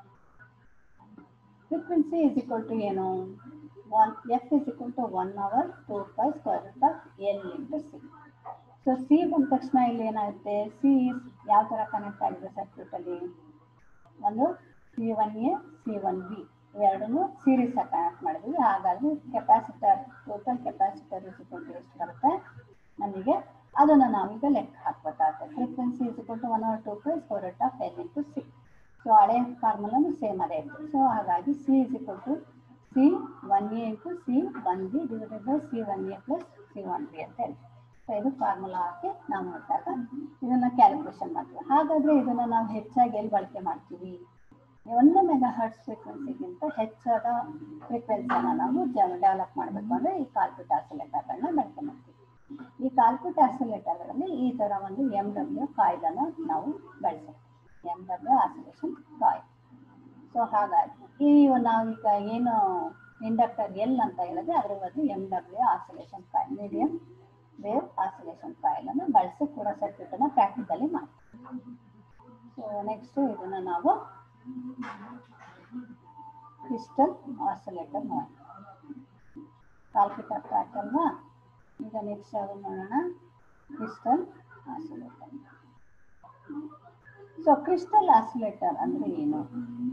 ಫ್ರೀಕ್ವೆನ್ಸಿ ಇಸ್ ಈಕ್ವಲ್ ಟು ಏನು, one F is equal to one over two pi square root of L into C. So C ಬಂದ ತಕ್ಷಣ ಇಲ್ಲಿ ಏನಾಗುತ್ತೆ, ಸಿ ಯಾವ ತರ ಕನೆಕ್ಟ್ ಆಗಿದೆ ಸರ್ಕ್ಯೂಟ್ ಅಲ್ಲಿ, ಒಂದು C one A C one B ಇವೆರಡನ್ನು ಸೀರೀಸ್ ಆಗಿ ಕನೆಕ್ಟ್ ಮಾಡಿದ್ವಿ. ಹಾಗಾಗಿ capacitor total capacitor is equal to ಎಷ್ಟು ಬರುತ್ತೆ ನಮಗೆ ಅದನ್ನು ನಾವೀಗ ಲೆಕ್ಕ ಹಾಕ್ಬೇಕಾಗುತ್ತೆ. Frequency is equal to one over two pi square root of L into C. So ಹಳೆ ಫಾರ್ಮುಲಾನು ಸೇಮ್ ಅದೇ ಇತ್ತು. ಸೊ ಹಾಗಾಗಿ C is equal to C one A into C one B divided by C one A plus C one B ಅಂತ ಹೇಳಿ. ಸೊ ಇದು ಫಾರ್ಮುಲಾ ಹಾಕಿ ನಾವು ನೋಡಿದಾಗ ಇದನ್ನ ಕ್ಯಾಲ್ಕುಲೇಷನ್ ಮಾಡ್ತೀವಿ. ಹಾಗಾದ್ರೆ ಇದನ್ನ ನಾವು ಹೆಚ್ಚಾಗಿ ಎಲ್ಲಿ ಬಳಕೆ ಮಾಡ್ತೀವಿ, ಒಂದು ಮೆಗಾ ಹರ್ಟ್ಸ್ ಫ್ರೀಕ್ವೆನ್ಸಿಗಿಂತ ಹೆಚ್ಚಾದ ಫ್ರೀಕ್ವೆನ್ಸಿಯನ್ನು ನಾವು ಡೆವಲಪ್ ಮಾಡಬೇಕು ಅಂದರೆ ಈ ಕಾಲ್ಪಿಟ್ ಆಸಿಲೇಟರ್ಗಳನ್ನ ಬಳಕೆ ಮಾಡ್ತೀವಿ. ಈ ಕಾಲ್ಪಿಟ್ ಆಸಿಲೇಟರ್ಗಳಲ್ಲಿ ಈ ಥರ ಒಂದು ಎಮ್ ಡಬ್ಲ್ಯೂ ಕಾಯಿಲನ್ನು ನಾವು ಬಳಸ್ತೀವಿ, M W oscillation coil. So ಹಾಗಾಗಿ ಈ ನಾವೀಗ ಏನು ಇಂಡಕ್ಟರ್ ಎಲ್ ಅಂತ ಹೇಳಿದ್ರೆ ಅದರ ಬದಲು M W oscillation coil medium wave oscillation ಕಾಯಿಲನ್ನು ಬಳಸಿ ಕೂಡ ಸರ್ಕ್ಯೂಟನ್ನು ಪ್ರಾಕ್ಟಿಕಲಿ ಮಾಡ್ತೀವಿ. ಸೊ ನೆಕ್ಸ್ಟು ಇದನ್ನು ನಾವು ಕ್ರಿಸ್ಟಲ್ ಆಸಿಲೇಟರ್ ನೋಡಿ, ಕಾಲ್ಪಿಟರ್ ಟ್ರ್ಯಾಕ್ ಅಲ್ವಾ. ಈಗ ನೆಕ್ಸ್ಟ್ ಯಾವುದು ನೋಡೋಣ, crystal oscillator. So crystal oscillator ಅಂದ್ರೆ ಏನು,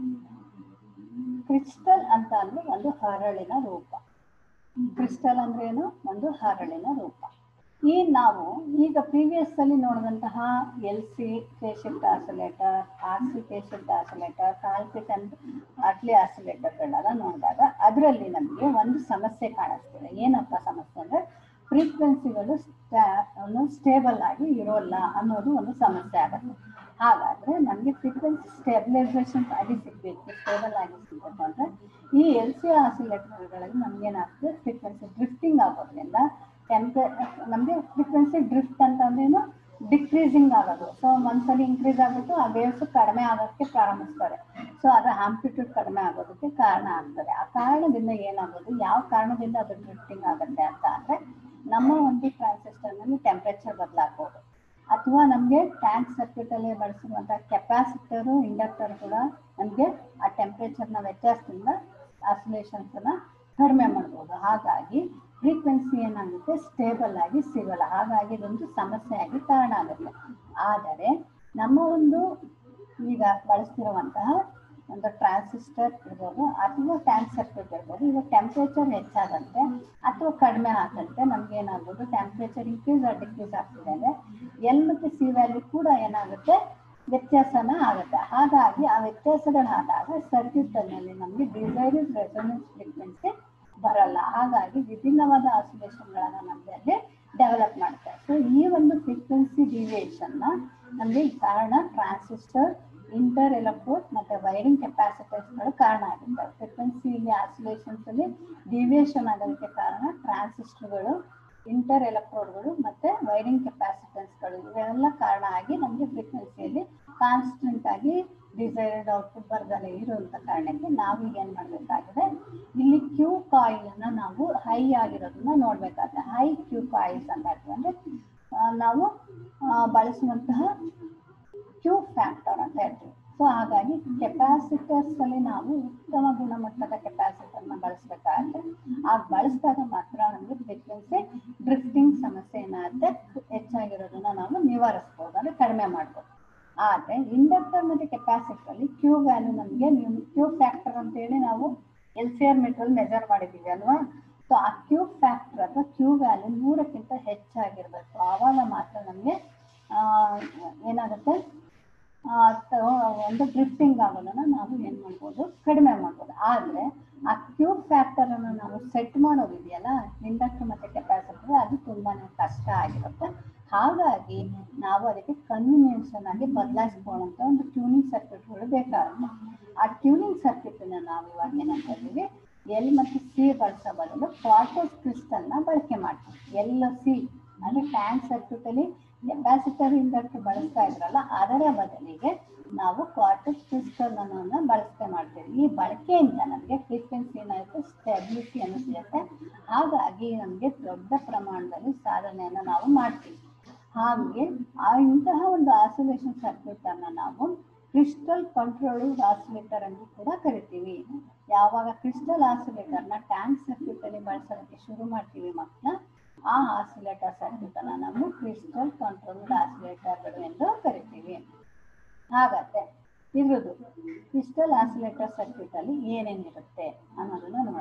ಕ್ರಿಸ್ಟಲ್ ಅಂತ ಅಂದ್ರೆ ಒಂದು ಹರಳಿನ ರೂಪ. ಕ್ರಿಸ್ಟಲ್ ಅಂದ್ರೆ ಏನು, ಒಂದು ಹರಳಿನ ರೂಪ. ಈ ನಾವು ಈಗ ಪ್ರೀವಿಯಸ್ ಅಲ್ಲಿ ನೋಡಿದಂತಹ L C phase shift oscillator, R C phase shift oscillator, Colpitts and Hartley ಆಸಿಲೇಟರ್ಗಳನ್ನ ನೋಡಿದಾಗ ಅದರಲ್ಲಿ ನಮಗೆ ಒಂದು ಸಮಸ್ಯೆ ಕಾಣಿಸ್ತಿದೆ. ಏನಪ್ಪ ಸಮಸ್ಯೆ ಅಂದ್ರೆ ಫ್ರೀಕ್ವೆನ್ಸಿಗಳು ಸ್ಟೇಬಲ್ ಆಗಿ ಇರೋಲ್ಲ ಅನ್ನೋದು ಒಂದು ಸಮಸ್ಯೆ ಆಗುತ್ತೆ. ಹಾಗಾದ್ರೆ ನಮಗೆ ಫ್ರೀಕ್ವೆನ್ಸಿ ಸ್ಟೆಬಿಲೈಸೇಷನ್ ಆಗಿ ಸಿಗ್ಬೇಕು, ಸ್ಟೇಬಲ್ ಆಗಿ ಸಿಗ್ಬೇಕು ಅಂದ್ರೆ ಈ ಎಲ್ ಸಿ ಆಸಿಲೇಟರ್ಗಳಲ್ಲಿ ನಮ್ಗೇನಾಗ್ತದೆ, ಫ್ರೀಕ್ವೆನ್ಸಿ ಡ್ರಿಫ್ಟಿಂಗ್ ಆಗೋದ್ರಿಂದ ಟೆಂಪ್ರೇ ನಮಗೆ ಫ್ರೀಕ್ವೆನ್ಸಿ ಡ್ರಿಫ್ಟ್ ಅಂತಂದ್ರೇನು ಡಿಕ್ರೀಸಿಂಗ್ ಆಗೋದು. ಸೊ ಒಂದ್ಸಲಿ ಇನ್ಕ್ರೀಸ್ ಆಗುತ್ತೆ, ಆ ವೇವ್ಸ್ ಕಡಿಮೆ ಆಗೋದಕ್ಕೆ ಪ್ರಾರಂಭಿಸ್ತಾರೆ. ಸೊ ಅದರ ಆಂಪ್ಲಿಟ್ಯೂಡ್ ಕಡಿಮೆ ಆಗೋದಕ್ಕೆ ಕಾರಣ ಆಗ್ತದೆ. ಆ ಕಾರಣದಿಂದ ಏನಾಗೋದು, ಯಾವ ಕಾರಣದಿಂದ ಅದು ಡ್ರಿಫ್ಟಿಂಗ್ ಆಗುತ್ತೆ ಅಂತ ಅಂದ್ರೆ ನಮ್ಮ ಒಂದು ಟ್ರಾನ್ಸಿಸ್ಟರ್ನಲ್ಲಿ ಟೆಂಪ್ರೇಚರ್ ಬದಲಾಗ್ಬೋದು, ಅಥವಾ ನಮಗೆ ಟ್ಯಾಂಕ್ ಸರ್ಕ್ಯೂಟ್ ಅಲ್ಲಿ ಬಳಸಿರುವಂತಹ ಕೆಪಾಸಿಟರು ಇಂಡಕ್ಟರ್ ಕೂಡ ನಮಗೆ ಆ ಟೆಂಪ್ರೇಚರ್ನ ವ್ಯತ್ಯಾಸದಿಂದ ಆಸಿಲೇಷನ್ಸ್ ಅನ್ನ ಕಡಿಮೆ ಮಾಡ್ಬೋದು. ಹಾಗಾಗಿ ಫ್ರೀಕ್ವೆನ್ಸಿ ಏನಾಗುತ್ತೆ, ಸ್ಟೇಬಲ್ ಆಗಿ ಸಿಗಲ್ಲ. ಹಾಗಾಗಿ ಇದೊಂದು ಸಮಸ್ಯೆಯಾಗಿ ಕಾರಣ ಆಗುತ್ತೆ. ಆದರೆ ನಮ್ಮ ಒಂದು ಈಗ ಬಳಸ್ತಿರುವಂತಹ ಒಂದು ಟ್ರಾನ್ಸಿಸ್ಟರ್ ಇರ್ಬೋದು ಅಥವಾ ಟ್ಯಾಂಕ್ ಸರ್ಕ್ಯೂಟ್ ಇರ್ಬೋದು, ಈಗ ಟೆಂಪ್ರೇಚರ್ ಹೆಚ್ಚಾದಂತೆ ಅಥವಾ ಕಡಿಮೆ ಆದಂತೆ ನಮ್ಗೆ ಏನಾಗ್ಬೋದು, ಟೆಂಪ್ರೇಚರ್ ಇನ್ಕ್ರೀಸ್ ಆರ್ ಡಿಕ್ರೀಸ್ ಆಗ್ತಿದೆ ಅಂದ್ರೆ ಎಲ್ ಮತ್ತು ಸಿ ವ್ಯಾಲ್ಯೂ ಕೂಡ ಏನಾಗುತ್ತೆ, ವ್ಯತ್ಯಾಸನ ಆಗುತ್ತೆ. ಹಾಗಾಗಿ ಆ ವ್ಯತ್ಯಾಸಗಳಾದಾಗ ಸರ್ಕ್ಯೂಟ್ ನಲ್ಲಿ ನಮಗೆ ಡಿಸೈರ್ಡ್ ರೆಸೊನೆನ್ಸ್ ಫ್ರೀಕ್ವೆನ್ಸಿ ಬರಲ್ಲ. ಹಾಗಾಗಿ ವಿಭಿನ್ನವಾದ ಆಸಿಲೇಷನ್ಗಳನ್ನ ನಮಗೆ ಅಲ್ಲಿ ಡೆವಲಪ್ ಮಾಡ್ತಾರೆ. ಸೊ ಈ ಒಂದು ಫ್ರೀಕ್ವೆನ್ಸಿ ಡಿವಿಯೇಷನ್ ನ ನಮಗೆ ಕಾರಣ ಟ್ರಾನ್ಸಿಸ್ಟರ್, ಇಂಟರ್ ಎಲೆಕ್ಟ್ರೋಡ್ ಮತ್ತೆ ವೈರಿಂಗ್ ಕೆಪಾಸಿಟರ್ಸ್ಗಳು ಕಾರಣ ಆಗಿರ್ತವೆ. ಫ್ರೀಕ್ವೆನ್ಸಿಯಲ್ಲಿ ಆಸಿಲೇಷನ್ಸ್ ಅಲ್ಲಿ ಡಿವಿಯೇಷನ್ ಆಗೋದಕ್ಕೆ ಕಾರಣ ಟ್ರಾನ್ಸಿಸ್ಟರ್ಗಳು, ಇಂಟರ್ ಎಲೆಕ್ಟ್ರೋಡ್ಗಳು ಮತ್ತೆ ವೈರಿಂಗ್ ಕೆಪಾಸಿಟೆನ್ಸ್ಗಳು ಇವೆಲ್ಲ ಕಾರಣ ಆಗಿ ನಮಗೆ ಫ್ರೀಕ್ವೆನ್ಸಿಯಲ್ಲಿ ಕಾನ್ಸ್ಟೆಂಟ್ ಆಗಿ ಡಿಸೈರ್ಡ್ ಔಟ್ಪುಟ್ ಬರ್ದಲ್ಲೇ ಇರುವಂತ ಕಾರಣಕ್ಕೆ ನಾವೀಗ ಏನ್ ಮಾಡ್ಬೇಕಾಗಿದೆ, ಇಲ್ಲಿ ಕ್ಯೂ ಕಾಯಿಲ್ ಅನ್ನ ನಾವು ಹೈ ಆಗಿರೋದನ್ನ ನೋಡ್ಬೇಕಾಗುತ್ತೆ. ಹೈ ಕ್ಯೂ ಕಾಯಿಲ್ಸ್ ಅಂತ ಹೇಳ್ತೀವಿ ಅಂದ್ರೆ ನಾವು ಬಳಸುವಂತಹ ಕ್ಯೂ ಫ್ಯಾಕ್ಟರ್ ಅಂತ ಹೇಳ್ತೀವಿ. ಸೊ ಹಾಗಾಗಿ ಕೆಪಾಸಿಟರ್ಸ್ ಅಲ್ಲಿ ನಾವು ಉತ್ತಮ ಗುಣಮಟ್ಟದ ಕೆಪಾಸಿಟರ್ ನ ಬಳಸಬೇಕಾಗುತ್ತೆ. ಆಗ ಬಳಸಿದಾಗ ಮಾತ್ರ ನಮಗೆ ಫ್ರೀಕ್ವೆನ್ಸಿ ಡ್ರಿಫ್ಟಿಂಗ್ ಸಮಸ್ಯೆ ಏನಾಗುತ್ತೆ ಹೆಚ್ಚಾಗಿರೋದನ್ನ ನಾವು ನಿವಾರಿಸಬಹುದು, ಅಂದ್ರೆ ಕಡಿಮೆ ಮಾಡ್ಬೋದು. ಆದ್ರೆ ಇಂಡಕ್ಟರ್ ಮತ್ತೆ ಕೆಪಾಸಿಟರ್ ಅಲ್ಲಿ ಕ್ಯೂ ವ್ಯಾಲ್ಯೂ ನಮಗೆ ಕ್ಯೂ ಫ್ಯಾಕ್ಟರ್ ಅಂತ ಹೇಳಿ ನಾವು L C R meter measure ಮಾಡಿದೀವಿ ಅಲ್ವಾ. ಸೊ ಆ ಕ್ಯೂ ಫ್ಯಾಕ್ಟರ್ ಅಥವಾ ಕ್ಯೂ ವ್ಯಾಲ್ಯೂ ನೂರಕ್ಕಿಂತ ಹೆಚ್ಚಾಗಿರ್ಬೇಕು. ಆವಾಗ ಮಾತ್ರ ನಮಗೆ ಆ ಏನಾಗುತ್ತೆ ಒಂದು ಡ್ರಿಫ್ಟಿಂಗ್ ಆಗೋದನ್ನ ನಾವು ಏನ್ ಮಾಡ್ಬೋದು, ಕಡಿಮೆ ಮಾಡ್ಬೋದು. ಆದ್ರೆ ಆ ಕ್ಯೂ ಫ್ಯಾಕ್ಟರ್ ಅನ್ನು ನಾವು ಸೆಟ್ ಮಾಡೋದಿದೆಯಲ್ಲ ಇಂಡಕ್ಟರ್ ಮತ್ತೆ ಕೆಪಾಸಿಟರ್, ಅದು ತುಂಬಾನೇ ಕಷ್ಟ ಆಗಿರುತ್ತೆ. ಹಾಗಾಗಿ ನಾವು ಅದಕ್ಕೆ ಕನ್ವಿನಿಯನ್ಷನ್ ಆಗಿ ಬದಲಾಯಿಸ್ಕೊಳ್ಳುವಂತ ಒಂದು ಟ್ಯೂನಿಂಗ್ ಸರ್ಕ್ಯೂಟ್ಗಳು ಬೇಕಾಗುತ್ತೆ. ಆ ಟ್ಯೂನಿಂಗ್ ಸರ್ಕ್ಯೂಟ್ ನ ನಾವು ಇವಾಗ ಏನಂತ ಇದ್ದೀವಿ, ಎಲ್ ಮತ್ತು ಸಿ ಬಳಸೋ ಬದಲು ಕ್ವಾರ್ಟರ್ಸ್ ಕ್ರಿಸ್ಟಲ್ ನ ಬಳಕೆ ಮಾಡ್ತೀವಿ. ಎಲ್ ಸಿ ಅಂದ್ರೆ ಟ್ಯಾಂಕ್ ಸರ್ಕ್ಯೂಟ್ ಅಲ್ಲಿ ಕೆಪಾಸಿಟರ್ ಇಂಡಕ್ಟರ್ ಬಳಸ್ತಾ ಇದ್ರಲ್ಲ, ಅದರ ಬದಲಿಗೆ ನಾವು ಕ್ವಾರ್ಟರ್ಸ್ ಕ್ರಿಸ್ಟಲ್ ಅನ್ನು ಬಳಕೆ ಮಾಡ್ತೀವಿ. ಈ ಬಳಕೆಯಿಂದ ನಮಗೆ ಫ್ರೀಕ್ವೆನ್ಸಿ ಏನಾಗುತ್ತೆ, ಸ್ಟೆಬಿಲಿಟಿ ಅನ್ನು ಸಿಗುತ್ತೆ. ಹಾಗಾಗಿ ನಮಗೆ ದೊಡ್ಡ ಪ್ರಮಾಣದಲ್ಲಿ ಸಾಧನೆಯನ್ನು ನಾವು ಮಾಡ್ತೀವಿ. ಹಾಗೆ ಆ ಇಂತಹ ಒಂದು ಆಸಿಲೇಷನ್ ಸರ್ಕ್ಯೂಟ್ ಅನ್ನ ನಾವು ಕ್ರಿಸ್ಟಲ್ ಕಂಟ್ರೋಲ್ಡ್ ಆಸಿಲೇಟರ್ ಎಂದು ಕೂಡ ಕರಿತೀವಿ. ಯಾವಾಗ ಕ್ರಿಸ್ಟಲ್ ಆಸಿಲೇಟರ್ ನ ಟ್ಯಾಂಕ್ ಸರ್ಕ್ಯೂಟ್ ಅಲ್ಲಿ ಬಳಸೋದಕ್ಕೆ ಶುರು ಮಾಡ್ತೀವಿ ಮಕ್ಕಳ, ಆ ಆಸಿಲೇಟರ್ ಸರ್ಕ್ಯೂಟ್ ಅನ್ನ ನಾವು ಕ್ರಿಸ್ಟಲ್ ಕಂಟ್ರೋಲ್ಡ್ ಆಸಿಲೇಟರ್ಗಳು ಎಂದು ಕರಿತೀವಿ. ಹಾಗಾದ್ರೆ ಇರುವುದು ಕ್ರಿಸ್ಟಲ್ ಆಸಿಲೇಟರ್ ಸರ್ಕ್ಯೂಟ್ ಅಲ್ಲಿ ಏನೇನಿರುತ್ತೆ ಅನ್ನೋದನ್ನ ನೋಡೋಣ.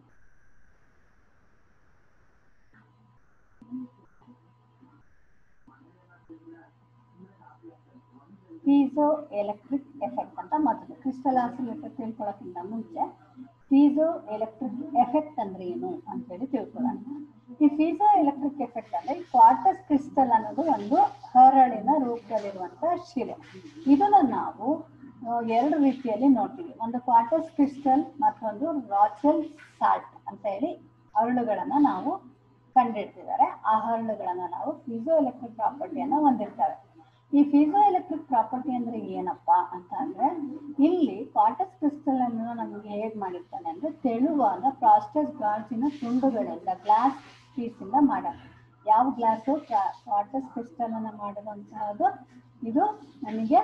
ಪೀಸೋ ಎಲೆಕ್ಟ್ರಿಕ್ ಎಫೆಕ್ಟ್ ಅಂತ ಮೊದಲು ಕ್ರಿಸ್ಟಲ್ ಆಸಿಲೇಟರ್ ತಿಳ್ಕೊಳ್ಳೋಕ್ಕಿಂತ ಮುಂಚೆ ಪೀಸೋ ಎಲೆಕ್ಟ್ರಿಕ್ ಎಫೆಕ್ಟ್ ಅಂದ್ರೆ ಏನು ಅಂತ ಹೇಳಿ ತಿಳ್ಕೊಳ್ಳೋಣ. ಈ ಪೀಸೋ ಎಲೆಕ್ಟ್ರಿಕ್ ಎಫೆಕ್ಟ್ ಅಂದ್ರೆ ಕ್ವಾರ್ಟರ್ಸ್ ಕ್ರಿಸ್ಟಲ್ ಅನ್ನೋದು ಒಂದು ಹರಳಿನ ರೂಪದಲ್ಲಿರುವಂತಹ ಶಿಲೆ. ಇದನ್ನ ನಾವು ಎರಡು ರೀತಿಯಲ್ಲಿ ನೋಡ್ತೀವಿ. ಒಂದು ಕ್ವಾರ್ಟರ್ಸ್ ಕ್ರಿಸ್ಟಲ್, ಮತ್ತೊಂದು ರಾಚೆಲ್ ಸಾಲ್ಟ್ ಅಂತ ಹೇಳಿ ಹರಳುಗಳನ್ನ ನಾವು ಕಂಡಿಡ್ತಿದ್ದಾರೆ. ಆ ಹರಳುಗಳನ್ನ ನಾವು ಪೀಸೋ ಎಲೆಕ್ಟ್ರಿಕ್ ಪ್ರಾಪರ್ಟಿಯನ್ನ ಹೊಂದಿರ್ತವೆ. ಈ ಪೀಸೋ ಎಲೆಕ್ಟ್ರಿಕ್ ಪ್ರಾಪರ್ಟಿ ಅಂದ್ರೆ ಏನಪ್ಪಾ ಅಂತ ಅಂದ್ರೆ, ಇಲ್ಲಿ ಕ್ವಾರ್ಟರ್ಸ್ ಕ್ರಿಸ್ಟಲ್ ಅನ್ನು ನಮಗೆ ಹೇಗ್ ಮಾಡಿರ್ತಾನೆ ಅಂದ್ರೆ ತೆಳುವಾದ ಪ್ರಾಸ್ಟಸ್ ಗಾಜಿನ ತುಂಡುಗಳಿಂದ, ಗ್ಲಾಸ್ ಪೀಸ್ ಇಂದ ಮಾಡೋಣ. ಯಾವ ಗ್ಲಾಸು? ಕ್ವಾರ್ಟರ್ಸ್ ಕ್ರಿಸ್ಟಲ್ ಅನ್ನ ಮಾಡುವಂತಹದ್ದು. ಇದು ನಮಗೆ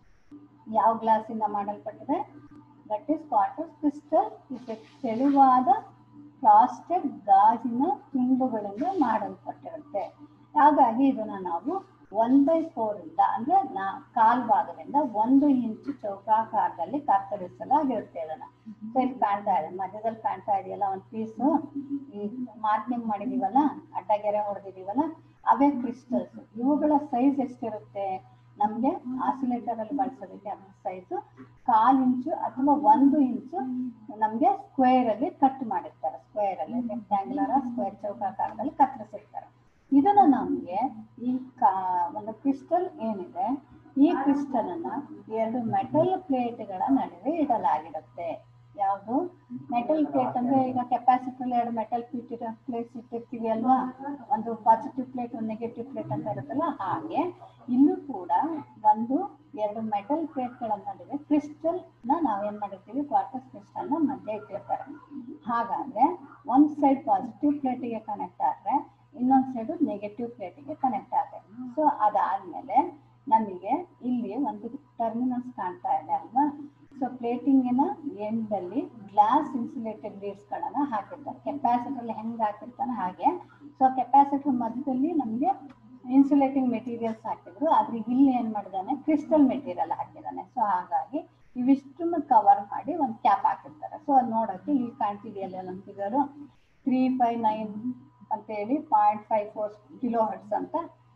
ಯಾವ ಗ್ಲಾಸ್ ಇಂದ ಮಾಡಲ್ಪಟ್ಟಿದೆ? That is quartz crystal. ಇದು ತೆಳುವಾದ ಫ್ರಾಸ್ಟೆಡ್ ಗಾಜಿನ ತುಂಡುಗಳಿಂದ ಮಾಡಲ್ಪಟ್ಟಿರುತ್ತೆ. ಹಾಗಾಗಿ ಇದನ್ನ ನಾವು ಒನ್ ಬೈ ಫೋರ್ ಇಂದ ಅಂದ್ರೆ ನಾ ಕಾಲ್ ಭಾಗದಿಂದ ಒಂದು ಇಂಚು ಚೌಕಾಕಾರದಲ್ಲಿ ಕತ್ತರಿಸಲಾಗಿರುತ್ತೆ. ಅದನ್ನ ಇಲ್ಲಿ ಕಾಣ್ತಾ ಇದೆ, ಮಧ್ಯದಲ್ಲಿ ಕಾಣ್ತಾ ಇದೆಯಲ್ಲ ಒಂದು ಪೀಸು, ಈ ಮಾರ್ಕಿಂಗ್ ಮಾಡಿದೀವಲ್ಲ, ಅಡ್ಡಗೆರೆ ಹೊಡೆದಿದೀವಲ್ಲ, ಅವೇ ಕ್ರಿಸ್ಟಲ್ಸ್. ಇವುಗಳ ಸೈಜ್ ಎಷ್ಟಿರುತ್ತೆ ನಮ್ಗೆ ಆಸಿಲೇಟರ್ ಅಲ್ಲಿ ಬಳಸೋದಕ್ಕೆ? ಅದ್ರ ಸೈಜು ಕಾಲ್ ಇಂಚು ಅಥವಾ ಒಂದು ಇಂಚು ನಮ್ಗೆ ಸ್ಕ್ವೇರ್ ಅಲ್ಲಿ ಕಟ್ ಮಾಡಿರ್ತಾರೆ. ಸ್ಕ್ವೇರ್ ಅಲ್ಲಿ ರೆಕ್ಟ್ಯಾಂಗ್ಯುಲರ್ ಸ್ಕ್ವೇರ್ ಚೌಕಾಕಾರದಲ್ಲಿ ಕತ್ತರಿಸಿರ್ತಾರೆ. ಇದನ್ನ ನಮ್ಗೆ ಈ ಕಾ ಒಂದು ಕ್ರಿಸ್ಟಲ್ ಏನಿದೆ, ಈ ಕ್ರಿಸ್ಟಲ್ ಅನ್ನ ಎರಡು ಮೆಟಲ್ ಪ್ಲೇಟ್ಗಳ ನಡುವೆ ಇಡಲಾಗಿರುತ್ತೆ. ಯಾವುದು ಮೆಟಲ್ ಪ್ಲೇಟ್ ಅಂದ್ರೆ, ಈಗ ಕೆಪಾಸಿಟರ್ ಎರಡು ಮೆಟಲ್ ಪ್ಲೇಟ್ ಪ್ಲೇಟ್ಸ್ ಇಟ್ಟಿರ್ತೀವಿ ಅಲ್ವಾ, ಒಂದು ಪಾಸಿಟಿವ್ ಪ್ಲೇಟ್ ಒಂದು ನೆಗೆಟಿವ್ ಪ್ಲೇಟ್ ಅಂತ ಇರುತ್ತಲ್ಲ, ಹಾಗೆ ಇಲ್ಲೂ ಕೂಡ ಒಂದು ಎರಡು ಮೆಟಲ್ ಪ್ಲೇಟ್ಗಳ ನಡುವೆ ಕ್ರಿಸ್ಟಲ್ ನ ನಾವೇನ್ ಮಾಡಿರ್ತೀವಿ, ಕ್ವಾರ್ಟರ್ಸ್ ಕ್ರಿಸ್ಟಲ್ ನ ಮಧ್ಯೆ ಇಟ್ಟಿರ್ತಾರೆ. ಹಾಗಾದ್ರೆ ಒಂದ್ ಸೈಡ್ ಪಾಸಿಟಿವ್ ಪ್ಲೇಟಿಗೆ ಕನೆಕ್ಟ್ ಆದ್ರೆ ಇನ್ನೊಂದ್ ಸೈಡ್ ನೆಗೆಟಿವ್ ಪ್ಲೇಟಿಗೆ ಕನೆಕ್ಟ್ ಆಗುತ್ತೆ. ಸೊ ಅದಾದ್ಮೇಲೆ ನಮಗೆ ಇಲ್ಲಿ ಒಂದು ಟರ್ಮಿನಲ್ಸ್ ಕಾಣ್ತಾ ಇದೆ ಅಲ್ವಾ. ಸೊ ಪ್ಲೇಟಿಂಗಿನ ಎಂಡ್ ಅಲ್ಲಿ ಗ್ಲಾಸ್ ಇನ್ಸುಲೇಟೆಡ್ ಲೀಡ್ಸ್ ಗಳನ್ನ ಹಾಕಿರ್ತಾರೆ. ಕೆಪಾಸಿಟರ್ ಹೆಂಗ್ ಹಾಕಿರ್ತಾನೆ ಹಾಗೆ. ಸೊ ಕೆಪಾಸಿಟರ್ ಮಧ್ಯದಲ್ಲಿ ನಮ್ಗೆ ಇನ್ಸುಲೇಟಿಂಗ್ ಮೆಟೀರಿಯಲ್ಸ್ ಹಾಕಿದ್ರು, ಆದ್ರೆ ಇಲ್ಲಿ ಏನ್ ಮಾಡಿದಾನೆ, ಕ್ರಿಸ್ಟಲ್ ಮೆಟೀರಿಯಲ್ ಹಾಕಿದಾನೆ. ಸೊ ಹಾಗಾಗಿ ಇವಿಷ್ಟನ್ನು ಕವರ್ ಮಾಡಿ ಒಂದು ಕ್ಯಾಪ್ ಹಾಕಿರ್ತಾರೆ. ಸೊ ಅದ್ ನೋಡಕ್ಕೆ ಇಲ್ಲಿ ಕಾಣ್ತಿದೆಯಲ್ಲ ನಮ್ ಫಿಗರು ತ್ರೀ ಫೈವ್ ನೈನ್ ಅಂತ ಹೇಳಿ point five four kilo hertz ಅಂತ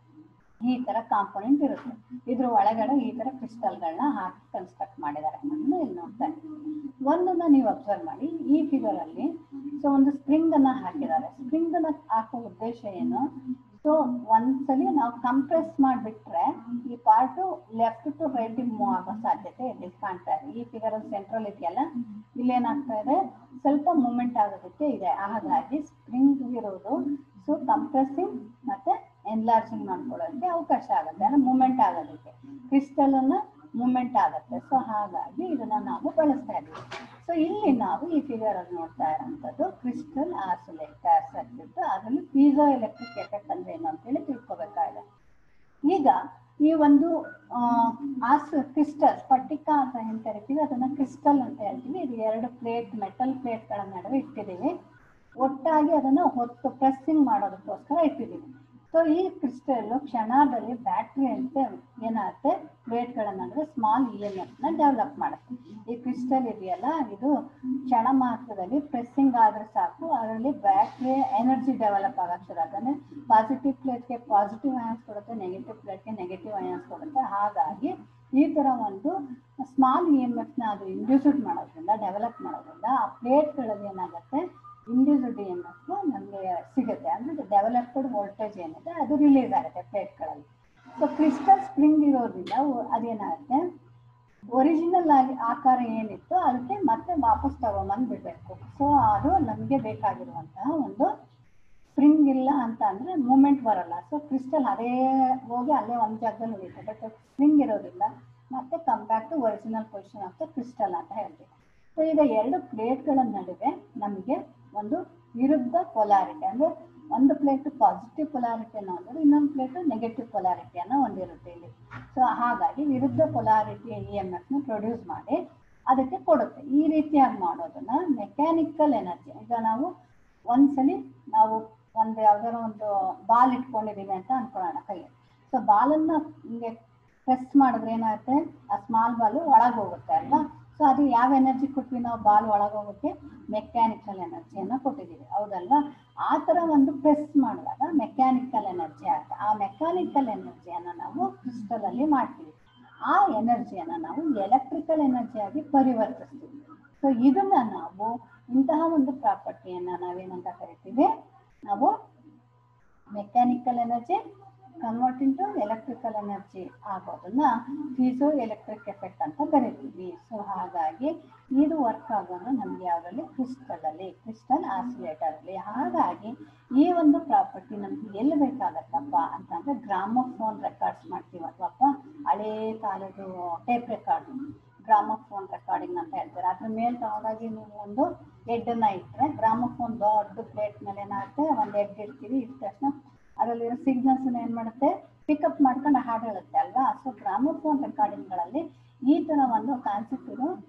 ಈ ತರ ಕಾಂಪೋನೆಂಟ್ ಇರುತ್ತೆ. ಇದ್ರ ಒಳಗಡೆ ಈ ತರ ಕ್ರಿಸ್ಟಲ್ಗಳನ್ನ ಹಾಕಿ ಕನ್ಸ್ಟ್ರಕ್ಟ್ ಮಾಡಿದ್ದಾರೆ. ಇಲ್ಲಿ ನೋಡ್ತಾ ಒಂದನ್ನ ನೀವು ಅಬ್ಸರ್ವ್ ಮಾಡಿ ಈ ಫಿಗರ್ ಅಲ್ಲಿ. ಸೊ ಒಂದು ಸ್ಪ್ರಿಂಗ್ ಅನ್ನ ಹಾಕಿದ್ದಾರೆ. ಸ್ಪ್ರಿಂಗ್ ಅನ್ನ ಹಾಕೋ ಉದ್ದೇಶ ಏನು? ಸೊ ಒಂದ್ಸಲಿ ನಾವು ಕಂಪ್ರೆಸ್ ಮಾಡಿಬಿಟ್ರೆ ಈ part left to right move ಆಗೋ ಸಾಧ್ಯತೆ ಇಲ್ಲಿ ಕಾಣ್ತಾ ಇದೆ. ಈ ಫಿಗರ್ ಅಲ್ಲಿ ಸೆಂಟ್ರಲ್ ಇದೆಯಲ್ಲ, ಇಲ್ಲೇನಾಗ್ತಾ ಇದೆ, ಸ್ವಲ್ಪ ಮೂವ್ಮೆಂಟ್ ಆಗೋದಕ್ಕೆ ಇದೆ. ಹಾಗಾಗಿ ಸ್ಪ್ರಿಂಗ್ ಇರೋದು ಸೊ ಕಂಪ್ರೆಸಿಂಗ್ ಮತ್ತೆ ಎನ್ಲಾರ್ಜಿಂಗ್ ಮಾಡ್ಕೊಳ್ಳೋದಕ್ಕೆ ಅವಕಾಶ ಆಗುತ್ತೆ, ಅಂದ್ರೆ ಮೂವ್ಮೆಂಟ್ ಆಗೋದಕ್ಕೆ. ಕ್ರಿಸ್ಟಲ್ ಅನ್ನ ಮೂಮೆಂಟ್ ಆಗುತ್ತೆ. ಸೊ ಹಾಗಾಗಿ ಇದನ್ನ ನಾವು ಬಳಸ್ತಾ ಇದ್ದೀವಿ. ಸೊ ಇಲ್ಲಿ ನಾವು ಈ ಫಿಗರ್ ಅಲ್ಲಿ ನೋಡ್ತಾ ಇರೋಂಥದ್ದು ಕ್ರಿಸ್ಟಲ್ ಆಸಿಲೇಟರ್ ಸರ್ಕ್ಯೂಟ್. ಅದರಲ್ಲಿ ಪೀಜೋ ಎಲೆಕ್ಟ್ರಿಕ್ ಎಫೆಕ್ಟ್ ಅಂದ್ರೆ ಏನು ಅಂತೇಳಿ ತಿಳ್ಕೊಬೇಕಾಗಿದೆ. ಈಗ ಈ ಒಂದು ಆಸ್ ಕ್ರಿಸ್ಟಲ್ ಸ್ಫಟಿಕ ಅಂತ ಏನ್ ಕರಿತೀವಿ ಅದನ್ನ ಕ್ರಿಸ್ಟಲ್ ಅಂತ ಹೇಳ್ತೀವಿ. ಇದು ಎರಡು ಪ್ಲೇಟ್ ಮೆಟಲ್ ಪ್ಲೇಟ್ಗಳ ನಡುವೆ ಇಟ್ಟಿದ್ದೀವಿ. ಒಟ್ಟಾಗಿ ಅದನ್ನ ಹೊತ್ತು ಪ್ರೆಸ್ಸಿಂಗ್ ಮಾಡೋದಕ್ಕೋಸ್ಕರ ಇಟ್ಟಿದ್ದೀವಿ. ಸೊ ಈ ಕ್ರಿಸ್ಟಲ್ ಕ್ಷಣದಲ್ಲಿ ಬ್ಯಾಟ್ರಿ ಅಂತ ಏನಾಗುತ್ತೆ ಪ್ಲೇಟ್ಗಳ ನಡುವೆ ಸ್ಮಾಲ್ ಇ ಎಮ್ ಎಫ್ ನ ಡೆವಲಪ್ ಮಾಡುತ್ತೆ. ಈ ಕ್ರಿಸ್ಟಲ್ ಇದೆಯಲ್ಲ ಇದು ಕ್ಷಣ ಮಾತ್ರದಲ್ಲಿ ಪ್ರೆಸ್ಸಿಂಗ್ ಆದ್ರೆ ಸಾಕು ಅದರಲ್ಲಿ ಬ್ಯಾಟ್ರಿ ಎನರ್ಜಿ ಡೆವಲಪ್ ಆಗಕ್ಕೆ ಶುರು ಆಗುತ್ತೆ. ಪಾಸಿಟಿವ್ ಪ್ಲೇಟ್ಗೆ ಪಾಸಿಟಿವ್ ಅಯಾನ್ಸ್ ಕೊಡುತ್ತೆ, ನೆಗೆಟಿವ್ ಪ್ಲೇಟ್ಗೆ ನೆಗೆಟಿವ್ ಅಯಾನ್ಸ್ ಕೊಡುತ್ತೆ. ಹಾಗಾಗಿ ಈ ತರ ಒಂದು ಸ್ಮಾಲ್ ಇ ಎಮ್ ಎಫ್ ನ ಅದು ಇಂಡ್ಯೂಸ್ಡ್ ಮಾಡೋದ್ರಿಂದ ಡೆವಲಪ್ ಮಾಡೋದ್ರಿಂದ ಆ ಪ್ಲೇಟ್ಗಳಲ್ಲಿ ಏನಾಗುತ್ತೆ ಇಂಡ್ಯೂಸ್ಡ್ ಇ ಎಮ್ ಎಫ್ ನಮಗೆ ಸಿಗುತ್ತೆ. ಅಂದ್ರೆ ಡೆವಲಪ್ಡ್ ವೋಲ್ಟೇಜ್ ಏನಿದೆ ಅದು ರಿಲೀಸ್ ಆಗುತ್ತೆ ಪ್ಲೇಟ್ಗಳಲ್ಲಿ. ಸೊ ಕ್ರಿಸ್ಟಲ್ ಸ್ಪ್ರಿಂಗ್ ಇರೋದ್ರಿಂದ ಅದೇನಾಗುತ್ತೆ ಒರಿಜಿನಲ್ ಆಗಿ ಆಕಾರ ಏನಿತ್ತು ಅದಕ್ಕೆ ಮತ್ತೆ ವಾಪಸ್ ತಗೊಂಬಂದು ಬಿಡಬೇಕು. ಸೊ ಅದು ನಮಗೆ ಬೇಕಾಗಿರುವಂತಹ ಒಂದು ಸ್ಪ್ರಿಂಗ್ ಇಲ್ಲ ಅಂತ ಅಂದ್ರೆ ಮೂಮೆಂಟ್ ಬರಲ್ಲ. ಸೊ ಕ್ರಿಸ್ಟಲ್ ಅದೇ ಹೋಗಿ ಅಲ್ಲೇ ಒಂದು ಜಾಗದಲ್ಲಿ ಉಳಿಯುತ್ತೆ. ಬಟ್ ಸ್ಪ್ರಿಂಗ್ ಇರೋದ್ರಿಂದ ಮತ್ತೆ come back to original position of the crystal ಅಂತ ಹೇಳ್ತೀವಿ. ಸೊ ಈಗ ಎರಡು ಪ್ಲೇಟ್ಗಳ ನಡುವೆ ನಮಗೆ ಒಂದು ವಿರುದ್ಧ ಪೊಲಾರಿಟಿ ಅಂದ್ರೆ ಒಂದು ಪ್ಲೇಟ್ ಪಾಸಿಟಿವ್ ಪೊಲಾರಿಟಿಯನ್ನು ಹೊಂದಿದ್ರೆ ಇನ್ನೊಂದು ಪ್ಲೇಟ್ ನೆಗೆಟಿವ್ ಪೊಲಾರಿಟಿಯನ್ನು ಹೊಂದಿರುತ್ತೆ ಇಲ್ಲಿ. ಸೊ ಹಾಗಾಗಿ ವಿರುದ್ಧ ಪೊಲಾರಿಟಿ ಇ ಎಮ್ ಎಫ್ ನ ಪ್ರೊಡ್ಯೂಸ್ ಮಾಡಿ ಅದಕ್ಕೆ ಕೊಡುತ್ತೆ. ಈ ರೀತಿಯಾಗಿ ಮಾಡೋದನ್ನ ಮೆಕ್ಯಾನಿಕಲ್ ಎನರ್ಜಿ. ಈಗ ನಾವು ಒಂದ್ಸಲಿ ನಾವು ಒಂದು ಯಾವ್ದಾರ ಒಂದು ಬಾಲ್ ಇಟ್ಕೊಂಡಿದೀವಿ ಅಂತ ಅನ್ಕೊಳ್ಳೋಣ ಕೈಯಲ್ಲಿ. ಸೊ ಬಾಲನ್ನ ಹಿಂಗೆ ಪ್ರೆಸ್ ಮಾಡಿದ್ರೆ ಏನಾಗುತ್ತೆ ಆ ಸ್ಮಾಲ್ ಬಾಲ್ ಒಳಗೆ ಹೋಗುತ್ತೆ ಅಲ್ವಾ. ಸೊ ಅದು ಯಾವ ಎನರ್ಜಿ ಕೊಟ್ವಿ ನಾವು ಬಾಲ್ ಒಳಗೆ ಹೋಗೋಕ್ಕೆ ಮೆಕ್ಯಾನಿಕಲ್ ಎನರ್ಜಿಯನ್ನು ಕೊಟ್ಟಿದ್ದೀವಿ ಹೌದಲ್ವಾ. ಆ ಥರ ಒಂದು ಪ್ರೆಸ್ ಮಾಡಿದಾಗ ಮೆಕ್ಯಾನಿಕಲ್ ಎನರ್ಜಿ ಆಗುತ್ತೆ. ಆ ಮೆಕ್ಯಾನಿಕಲ್ ಎನರ್ಜಿಯನ್ನು ನಾವು ಕ್ರಿಸ್ಟಲ್ ಅಲ್ಲಿ ಮಾಡ್ತೀವಿ. ಆ ಎನರ್ಜಿಯನ್ನು ನಾವು ಎಲೆಕ್ಟ್ರಿಕಲ್ ಎನರ್ಜಿಯಾಗಿ ಪರಿವರ್ತಿಸ್ತೀವಿ. ಸೊ ಇದನ್ನ ನಾವು ಇಂತಹ ಒಂದು ಪ್ರಾಪರ್ಟಿಯನ್ನ ನಾವೇನಂತ ಕರಿತೀವಿ ನಾವು mechanical energy convert into electrical energy ಆಗೋದನ್ನ ಪೀಜೋ ಎಲೆಕ್ಟ್ರಿಕ್ ಎಫೆಕ್ಟ್ ಅಂತ ಕರಿತೀವಿ. ಸೊ ಹಾಗಾಗಿ ಇದು ವರ್ಕ್ ಆಗೋದು ನಮ್ಗೆ ಯಾವ್ದ್ರಲ್ಲಿ ಕ್ರಿಸ್ಟಲ್ ಅಲ್ಲಿ ಕ್ರಿಸ್ಟಲ್ ಆಸಿಲೇಟರ್ ಅಲ್ಲಿ. ಹಾಗಾಗಿ ಈ ಒಂದು ಪ್ರಾಪರ್ಟಿ ನಮ್ಗೆ ಎಲ್ಲಿ ಬೇಕಾಗತ್ತಪ್ಪ ಅಂತಂದ್ರೆ ಗ್ರಾಮೋಫೋನ್ ರೆಕಾರ್ಡ್ಸ್ ಮಾಡ್ತೀವಲ್ವಪ್ಪ ಹಳೇ ಕಾಲದ್ದು ಟೇಪ್ ರೆಕಾರ್ಡ್ ಗ್ರಾಮೋಫೋನ್ ರೆಕಾರ್ಡಿಂಗ್ ಅಂತ ಹೇಳ್ತಾರೆ. ಅದ್ರ ಮೇಲೆ ತಗೊಂಡಾಗಿ ನೀವು ಒಂದು ಹೆಡ್ಡನ್ನ ಇಟ್ಟರೆ ಗ್ರಾಮೋಫೋನ್ ದೊಡ್ಡ ಪ್ಲೇಟ್ ಮೇಲೆ ಏನಾಗುತ್ತೆ ಒಂದು ಹೆಡ್ ಇಡ್ತೀವಿ. ಇಟ್ಟ ತಕ್ಷಣ ಅದರಲ್ಲಿರೋ ಸಿಗ್ನಲ್ಸ್ ಏನ್ ಮಾಡುತ್ತೆ ಪಿಕಪ್ ಮಾಡ್ಕೊಂಡು ಹಾಡು ಹೇಳುತ್ತೆ ಅಲ್ವಾ. ಸೊ ಗ್ರಾಮೋಫೋನ್ ರೆಕಾರ್ಡಿಂಗ್ಗಳಲ್ಲಿ ಈ ತರ ಒಂದು ಕಾನ್ಸೆಪ್ಟ್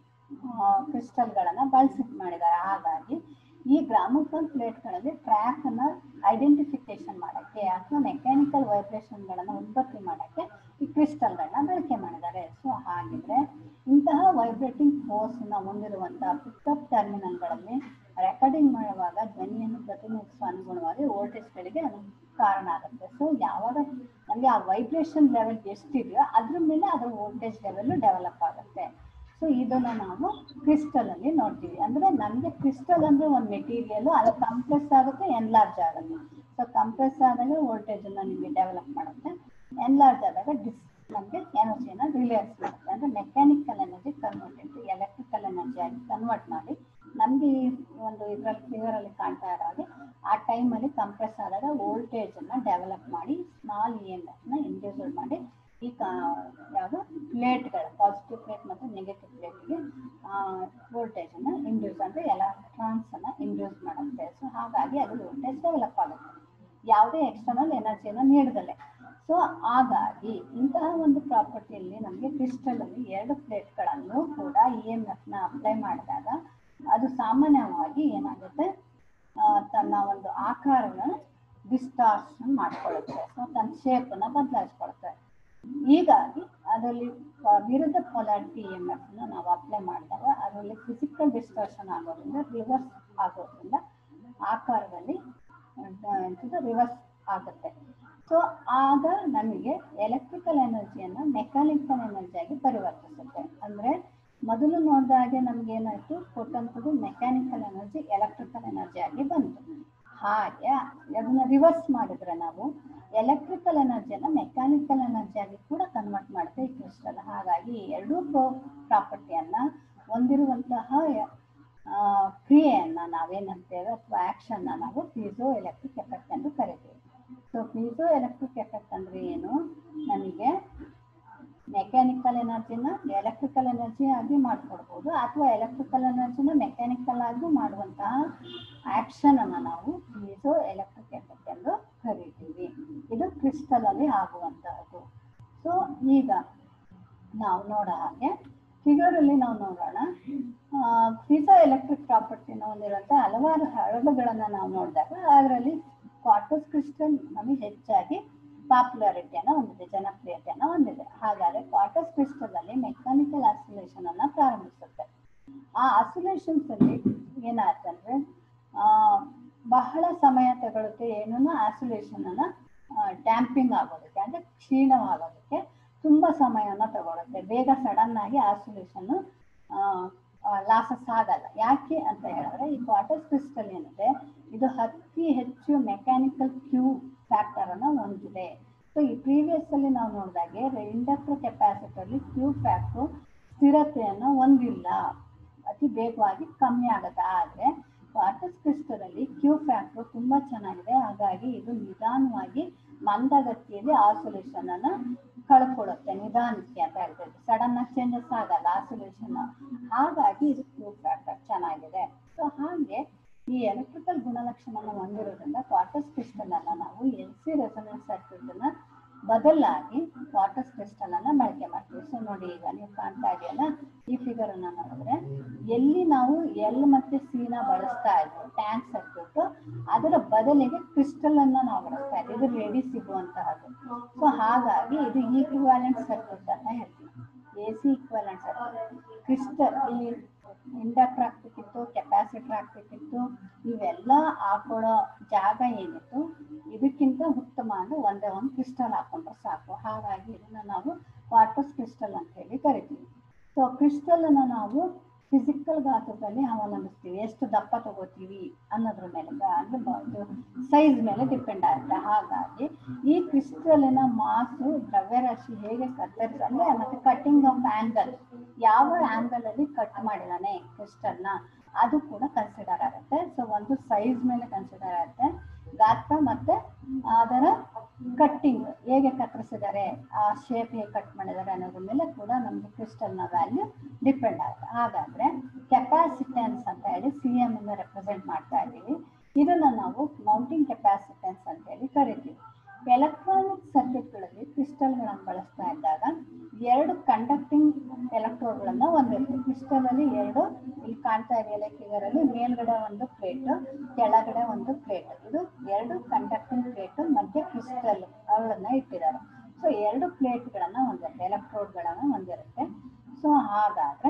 ಕ್ರಿಸ್ಟಲ್ಗಳನ್ನ ಬಳಸಿ ಮಾಡಿದ್ದಾರೆ. ಹಾಗಾಗಿ ಈ ಗ್ರಾಮೋಫೋನ್ ಪ್ಲೇಟ್ಗಳಲ್ಲಿ ಟ್ರ್ಯಾಕ್ ಅನ್ನ ಐಡೆಂಟಿಫಿಕೇಶನ್ ಮಾಡಕ್ಕೆ ಅಥವಾ ಮೆಕ್ಯಾನಿಕಲ್ ವೈಬ್ರೇಷನ್ಗಳನ್ನ ಉತ್ಪತ್ತಿ ಮಾಡಕ್ಕೆ ಈ ಕ್ರಿಸ್ಟಲ್ಗಳನ್ನ ಬಳಕೆ ಮಾಡಿದ್ದಾರೆ. ಸೊ ಹಾಗಿದ್ರೆ ಇಂತಹ ವೈಬ್ರೇಟಿಂಗ್ ಫೋರ್ಸ್ ನ ಹೊಂದಿರುವಂತಹ ಪಿಕಪ್ ಟರ್ಮಿನಲ್ಗಳಲ್ಲಿ ರೆಕಾರ್ಡಿಂಗ್ ಮಾಡುವಾಗ ಧ್ವನಿಯನ್ನು ಪ್ರತಿನಿಧಿಸುವ ಅನುಗುಣವಾಗಿ ವೋಲ್ಟೇಜ್ಗಳಿಗೆ ಕಾರಣ ಆಗುತ್ತೆ. ಸೊ ಯಾವಾಗ ನಮಗೆ ಆ ವೈಬ್ರೇಷನ್ ಲೆವೆಲ್ ಎಷ್ಟಿದೆಯೋ ಅದ್ರ ಮೇಲೆ ಅದರ ವೋಲ್ಟೇಜ್ ಲೆವೆಲ್ ಡೆವಲಪ್ ಆಗುತ್ತೆ. ಸೊ ಇದನ್ನ ನಾವು ಕ್ರಿಸ್ಟಲ್ ಅಲ್ಲಿ ನೋಡ್ತೀವಿ. ಅಂದ್ರೆ ನಮ್ಗೆ ಕ್ರಿಸ್ಟಲ್ ಅಂದ್ರೆ ಒಂದು ಮೆಟೀರಿಯಲ್ ಅದು ಕಂಪ್ರೆಸ್ ಆಗುತ್ತೆ ಎನ್ಲಾರ್ಜ್ ಆಗುತ್ತೆ. ಸೊ ಕಂಪ್ರೆಸ್ ಆದಾಗ ವೋಲ್ಟೇಜ್ ಅನ್ನ ನಿಮಗೆ ಡೆವಲಪ್ ಮಾಡುತ್ತೆ, ಎನ್ಲಾರ್ಜ್ ಆದಾಗ ಡಿಸ್ ನಮಗೆ ಎನರ್ಜಿನ ರಿಲೀಸ್ ಮಾಡುತ್ತೆ. ಅಂದ್ರೆ mechanical energy convert into electrical energy ಆಗಿ ಕನ್ವರ್ಟ್ ಮಾಡಿ ನಮ್ಗೆ ಈ ಒಂದು ಇದರಲ್ಲಿ ಫಿಗರ್ ಅಲ್ಲಿ ಕಾಣ್ತಾ ಇರೋ ಹಾಗೆ ಆ ಟೈಮಲ್ಲಿ ಕಂಪ್ರೆಸ್ ಆದಾಗ ವೋಲ್ಟೇಜ್ ಅನ್ನ ಡೆವಲಪ್ ಮಾಡಿ ಸ್ಮಾಲ್ ಇ ಎಮ್ ಎಫ್ ನ ಇಂಡ್ಯೂಸ್ ಮಾಡಿ ಈ ಯಾವುದು ಪ್ಲೇಟ್ಗಳ ಪಾಸಿಟಿವ್ ಪ್ಲೇಟ್ ಮತ್ತು ನೆಗೆಟಿವ್ ಪ್ಲೇಟ್ಗೆ ವೋಲ್ಟೇಜ್ ಅನ್ನ ಇಂಡ್ಯೂಸ್ ಅಂದ್ರೆ ಎಲೆಕ್ಟ್ರಾನ್ಸ್ ಅನ್ನ ಇಂಡ್ಯೂಸ್ ಮಾಡುತ್ತೆ. ಸೊ ಹಾಗಾಗಿ ಅದು ವೋಲ್ಟೇಜ್ ಡೆವಲಪ್ ಆಗುತ್ತೆ ಯಾವುದೇ ಎಕ್ಸ್ಟರ್ನಲ್ ಎನರ್ಜಿಯನ್ನು ನೀಡದಲ್ಲೇ. ಸೊ ಹಾಗಾಗಿ ಇಂತಹ ಒಂದು ಪ್ರಾಪರ್ಟಿಯಲ್ಲಿ ನಮಗೆ ಕ್ರಿಸ್ಟಲ್ ಅಲ್ಲಿ ಎರಡು ಪ್ಲೇಟ್ಗಳನ್ನು ಕೂಡ ಇ ಎಮ್ ಎಫ್ ನ ಅಪ್ಲೈ ಮಾಡಿದಾಗ ಅದು ಸಾಮಾನ್ಯವಾಗಿ ಏನಾಗುತ್ತೆ ತನ್ನ ಒಂದು ಆಕಾರನ ಡಿಸ್ಟಾರ್ಷನ್ ಮಾಡ್ಕೊಳ್ಳುತ್ತೆ. ಸೊ ತನ್ನ ಶೇಪನ್ನ ಬದಲಾಯಿಸ್ಕೊಳುತ್ತೆ. ಹೀಗಾಗಿ ಅದರಲ್ಲಿ ವಿರುದ್ಧ ಪೊಲಾರಿಟಿ ಇ ಎಮ್ ಎಫ್ ನ ನಾವು ಅಪ್ಲೈ ಮಾಡಿದಾಗ ಅದರಲ್ಲಿ ಫಿಸಿಕಲ್ ಡಿಸ್ಟಾರ್ಷನ್ ಆಗೋದ್ರಿಂದ ರಿವರ್ಸ್ ಆಗೋದ್ರಿಂದ ಆಕಾರದಲ್ಲಿ ರಿವರ್ಸ್ ಆಗುತ್ತೆ. ಸೊ ಆಗ ನಮಗೆ ಎಲೆಕ್ಟ್ರಿಕಲ್ ಎನರ್ಜಿಯನ್ನು ಮೆಕ್ಯಾನಿಕಲ್ ಎನರ್ಜಿಯಾಗಿ ಪರಿವರ್ತಿಸುತ್ತೆ. ಅಂದ್ರೆ ಮೊದಲು ನೋಡಿದಾಗೆ ನಮ್ಗೆ ಏನಾಯ್ತು ಕೊಟ್ಟಂಥದ್ದು ಮೆಕ್ಯಾನಿಕಲ್ ಎನರ್ಜಿ ಎಲೆಕ್ಟ್ರಿಕಲ್ ಎನರ್ಜಿ ಆಗಿ ಬಂತು. ಹಾಗೆ ಅದನ್ನ ರಿವರ್ಸ್ ಮಾಡಿದ್ರೆ ನಾವು ಎಲೆಕ್ಟ್ರಿಕಲ್ ಎನರ್ಜಿಯನ್ನ ಮೆಕ್ಯಾನಿಕಲ್ ಎನರ್ಜಿಯಾಗಿ ಕೂಡ ಕನ್ವರ್ಟ್ ಮಾಡುತ್ತೆ ಈ ಕ್ರಿಸ್ಟಲ್. ಹಾಗಾಗಿ ಎರಡೂ ಪ್ರಾಪರ್ಟಿಯನ್ನ ಹೊಂದಿರುವಂತಹ ಕ್ರಿಯೆಯನ್ನ ನಾವೇನಂತೇವೆ ಅಥವಾ ಆಕ್ಷನ್ ನಾವು ಪೀಜೋ ಎಲೆಕ್ಟ್ರಿಕ್ ಎಫೆಕ್ಟ್ ಎಂದು ಕರಿತೀವಿ. ಸೊ ಪೀಜೋ ಎಲೆಕ್ಟ್ರಿಕ್ ಎಫೆಕ್ಟ್ ಅಂದ್ರೆ ಏನು, ನಮಗೆ ಮೆಕ್ಯಾನಿಕಲ್ ಎನರ್ಜಿನ ಎಲೆಕ್ಟ್ರಿಕಲ್ ಎನರ್ಜಿ ಆಗಿ ಮಾಡ್ಕೊಡ್ಬೋದು, ಅಥವಾ ಎಲೆಕ್ಟ್ರಿಕಲ್ ಎನರ್ಜಿನ ಮೆಕ್ಯಾನಿಕಲ್ ಆಗಿ ಮಾಡುವಂತಹ ಆಕ್ಷನ್ ಅನ್ನ ನಾವು ಪೀಸೋ ಎಲೆಕ್ಟ್ರಿಕ್ ಎಫೆಕ್ಟ್ ಎಂದು ಕರಿತೀವಿ. ಇದು ಕ್ರಿಸ್ಟಲ್ ಅಲ್ಲಿ ಆಗುವಂತಹದ್ದು. ಸೊ ಈಗ ನಾವು ನೋಡೋ ಹಾಗೆ ಫಿಗರ್ ಅಲ್ಲಿ ನಾವು ನೋಡೋಣ. ಪೀಸೋ ಎಲೆಕ್ಟ್ರಿಕ್ ಪ್ರಾಪರ್ಟಿನ ಹೊಂದಿರುವಂತ ಹಲವಾರು ಹರಳುಗಳನ್ನ ನಾವು ನೋಡಿದಾಗ ಅದರಲ್ಲಿ ಕ್ವಾರ್ಟರ್ಸ್ ಕ್ರಿಸ್ಟಲ್ ನಮಗೆ ಹೆಚ್ಚಾಗಿ ಪಾಪ್ಯುಲಾರಿಟಿಯನ್ನು ಹೊಂದಿದೆ, ಜನಪ್ರಿಯತೆಯನ್ನು ಹೊಂದಿದೆ. ಹಾಗಾದ್ರೆ ಕ್ವಾರ್ಟರ್ಸ್ ಕ್ರಿಸ್ಟಲ್ ಅಲ್ಲಿ ಮೆಕ್ಯಾನಿಕಲ್ ಆಸಿಲೇಷನ್ ಅನ್ನ ಪ್ರಾರಂಭಿಸುತ್ತೆ. ಆ ಆಸಿಲೇಷನ್ಸ್ ಅಲ್ಲಿ ಏನಾಯ್ತಂದ್ರೆ ಆ ಬಹಳ ಸಮಯ ತಗೊಳುತ್ತೆ ಏನನ್ನ ಆಸಿಲೇಷನ್ ಅನ್ನ ಡ್ಯಾಂಪಿಂಗ್ ಆಗೋದಕ್ಕೆ, ಅಂದ್ರೆ ಕ್ಷೀಣವಾಗೋದಕ್ಕೆ ತುಂಬಾ ಸಮಯನ ತಗೊಳುತ್ತೆ. ಬೇಗ ಸಡನ್ ಆಗಿ ಆಸಿಲೇಷನ್ ಲಾಸಸ್ ಆಗಲ್ಲ. ಯಾಕೆ ಅಂತ ಹೇಳಿದ್ರೆ ಈ ಕ್ವಾರ್ಟರ್ಸ್ ಕ್ರಿಸ್ಟಲ್ ಏನಿದೆ ಇದು ಅತಿ ಹೆಚ್ಚು ಮೆಕ್ಯಾನಿಕಲ್ ಕ್ಯೂ ಫ್ಯಾಕ್ಟರ್ ಅನ್ನ ಹೊಂದಿದೆ. ಸೊ ಈ ಪ್ರೀವಿಯಸ್ ಅಲ್ಲಿ ನಾವು ನೋಡಿದಾಗೆ ಇಂಡಕ್ಟರ್ ಕೆಪಾಸಿಟರ್ ಕ್ಯೂ ಫ್ಯಾಕ್ಟರ್ ಸ್ಥಿರತೆಯನ್ನು ಹೊಂದಿಲ್ಲ, ಅತಿ ಬೇಗವಾಗಿ ಕಮ್ಮಿ ಆಗುತ್ತೆ. ಆದ್ರೆ ಕ್ವಾರ್ಟರ್ಸ್ ಕ್ರಿಸ್ಟಲ್ ಅಲ್ಲಿ ಕ್ಯೂ ಫ್ಯಾಕ್ಟರ್ ತುಂಬಾ ಚೆನ್ನಾಗಿದೆ. ಹಾಗಾಗಿ ಇದು ನಿಧಾನವಾಗಿ ಮಂದಗತಿಯಲ್ಲಿ ಆಸಿಲೇಷನ್ ಅನ್ನ ಕಳ್ಕೊಳ್ಳುತ್ತೆ, ನಿಧಾನಕ್ಕೆ ಅಂತ ಹೇಳ್ತೇವೆ. ಸಡನ್ ಆಗಿ ಚೇಂಜಸ್ ಆಗಲ್ಲ ಆಸಿಲೇಷನ್. ಹಾಗಾಗಿ ಇದು ಕ್ಯೂ ಫ್ಯಾಕ್ಟರ್ ಚೆನ್ನಾಗಿದೆ. ಸೊ ಹಾಗೆ ಈ ಎಲೆಕ್ಟ್ರಿಕಲ್ ಗುಣಲಕ್ಷಣವನ್ನು ಹೊಂದಿರೋದ್ರಿಂದ ಕ್ವಾರ್ಟರ್ಸ್ ಕ್ರಿಸ್ಟಲ್ ಅನ್ನ ನಾವು ಎಲ್ ಸಿ ರೆಸೊನೆನ್ಸ್ ಸರ್ಕ್ಯೂಟ್ ಅನ್ನ ಬದಲಾಗಿ ಕ್ವಾರ್ಟರ್ಸ್ ಕ್ರಿಸ್ಟಲ್ ಅನ್ನ ಬಳಕೆ ಮಾಡ್ತೀವಿ. ಸೊ ನೋಡಿ, ಈಗ ನೀವು ಕಾಣ್ತಾ ಇದೆಯಲ್ಲ ಈ ಫಿಗರ್ ಅನ್ನ ನೋಡಿದ್ರೆ ಎಲ್ಲಿ ನಾವು ಎಲ್ ಮತ್ತೆ ಸಿ ನ ಬಳಸ್ತಾ ಇದ್ವಿ ಟ್ಯಾಂಕ್ ಸರ್ಕ್ಯೂಟ್, ಅದರ ಬದಲಿಗೆ ಕ್ರಿಸ್ಟಲ್ ಅನ್ನ ನಾವು ಬಳಸ್ತಾ ಇದ್ವಿ. ಇದು ರೆಡಿ ಸಿಗುವಂತಹದ್ದು. ಸೊ ಹಾಗಾಗಿ ಇದು ಈಕ್ವಿವ್ಯಾಲೆಂಟ್ ಸರ್ಕ್ಯೂಟ್ ಅಂತ ಹೇಳ್ತೀವಿ. A C equivalent circuit. Crystal ಇಲ್ಲಿ ಇಂಡಕ್ಟರ್ ಆಗ್ಬೇಕಿತ್ತು, ಕೆಪಾಸಿಟರ್ ಆಗ್ಬೇಕಿತ್ತು, ಇವೆಲ್ಲ ಹಾಕೊಳ್ಳೋ ಜಾಗ ಏನಿತ್ತು ಇದಕ್ಕಿಂತ ಉತ್ತಮ ಅಂದ್ರೆ ಒಂದೇ ಒಂದು ಕ್ರಿಸ್ಟಲ್ ಹಾಕೊಂಡ್ರೆ ಸಾಕು. ಹಾಗಾಗಿ ಇದನ್ನ ನಾವು ಕ್ವಾರ್ಟರ್ಸ್ ಕ್ರಿಸ್ಟಲ್ ಅಂತ ಹೇಳಿ ಕರಿತೀವಿ. ಸೊ ಕ್ರಿಸ್ಟಲ್ ಅನ್ನ ನಾವು ಫಿಸಿಕಲ್ ಗಾತ್ರದಲ್ಲಿ ಅವಲಂಬಿಸ್ತೀವಿ, ಎಷ್ಟು ದಪ್ಪ ತಗೋತೀವಿ ಅನ್ನೋದ್ರ ಮೇಲೆ, ಅಂದ್ರೆ ಸೈಜ್ ಮೇಲೆ ಡಿಪೆಂಡ್ ಆಗುತ್ತೆ. ಹಾಗಾಗಿ ಈ ಕ್ರಿಸ್ಟಲಿನ ಮಾಸು ದ್ರವ್ಯರಾಶಿ ಹೇಗೆ ಕತ್ತರಿಸ ಅಂದ್ರೆ ಮತ್ತೆ ಕಟ್ಟಿಂಗ್ ಆಫ್ ಆಂಗಲ್, ಯಾವ ಆಂಗಲ್ ಅಲ್ಲಿ ಕಟ್ ಮಾಡಿದಾನೆ ಕ್ರಿಸ್ಟಲ್ ನ ಅದು ಕೂಡ ಕನ್ಸಿಡರ್ ಆಗುತ್ತೆ. ಸೊ ಒಂದು ಸೈಜ್ ಮೇಲೆ ಕನ್ಸಿಡರ್ ಆಗುತ್ತೆ, ಗಾತ್ರ ಮತ್ತೆ ಅದರ ಕಟ್ಟಿಂಗ್ ಹೇಗೆ ಕತ್ತರಿಸಿದ್ದಾರೆ, ಆ ಶೇಪ್ ಹೇಗೆ ಕಟ್ ಮಾಡಿದ್ದಾರೆ ಅನ್ನೋದ್ರ ಮೇಲೆ ಕೂಡ ನಮ್ಗೆ ಕ್ರಿಸ್ಟಲ್ ನ ವ್ಯಾಲ್ಯೂ ಡಿಪೆಂಡ್ ಆಗುತ್ತೆ. ಹಾಗಾದ್ರೆ ಕೆಪಾಸಿಟೆನ್ಸ್ ಅಂತ ಹೇಳಿ ಸಿ ಎಂ ಇಂದ ರೆಪ್ರೆಸೆಂಟ್ ಮಾಡ್ತಾ ಇದ್ದೀವಿ. ಇದನ್ನ ನಾವು ಮೌಂಟಿಂಗ್ ಕೆಪಾಸಿಟೆನ್ಸ್ ಅಂತ ಹೇಳಿ ಕರಿತೀವಿ. ಎಲೆಕ್ಟ್ರಾನಿಕ್ ಸರ್ಕ್ಯೂಟ್ಗಳಲ್ಲಿ ಕ್ರಿಸ್ಟಲ್ಗಳನ್ನು ಬಳಸ್ತಾ ಇದ್ದಾಗ ಎರಡು ಕಂಡಕ್ಟಿಂಗ್ ಎಲೆಕ್ಟ್ರೋಡ್ಗಳನ್ನ ಹೊಂದಿರುತ್ತೆ. ಕ್ರಿಸ್ಟಲ್ ಅಲ್ಲಿ ಎರಡು, ಇಲ್ಲಿ ಕಾಣ್ತಾ ಇದೆಯಲ್ಲ ಫಿಗರ್ ಅಲ್ಲಿ, ಮೇಲ್ಗಡೆ ಒಂದು ಪ್ಲೇಟ್, ಕೆಳಗಡೆ ಒಂದು ಪ್ಲೇಟ್. ಇದು ಎರಡು ಕಂಡಕ್ಟಿಂಗ್ ಪ್ಲೇಟ್ ಮಧ್ಯೆ ಕ್ರಿಸ್ಟಲ್ ಅವುಗಳನ್ನ ಇಟ್ಟಿದ್ದಾರೆ. ಸೊ ಎರಡು ಪ್ಲೇಟ್ಗಳನ್ನ ಹೊಂದಿರುತ್ತೆ, ಎಲೆಕ್ಟ್ರೋಡ್ಗಳನ್ನ ಹೊಂದಿರುತ್ತೆ. ಸೊ ಹಾಗಾದ್ರೆ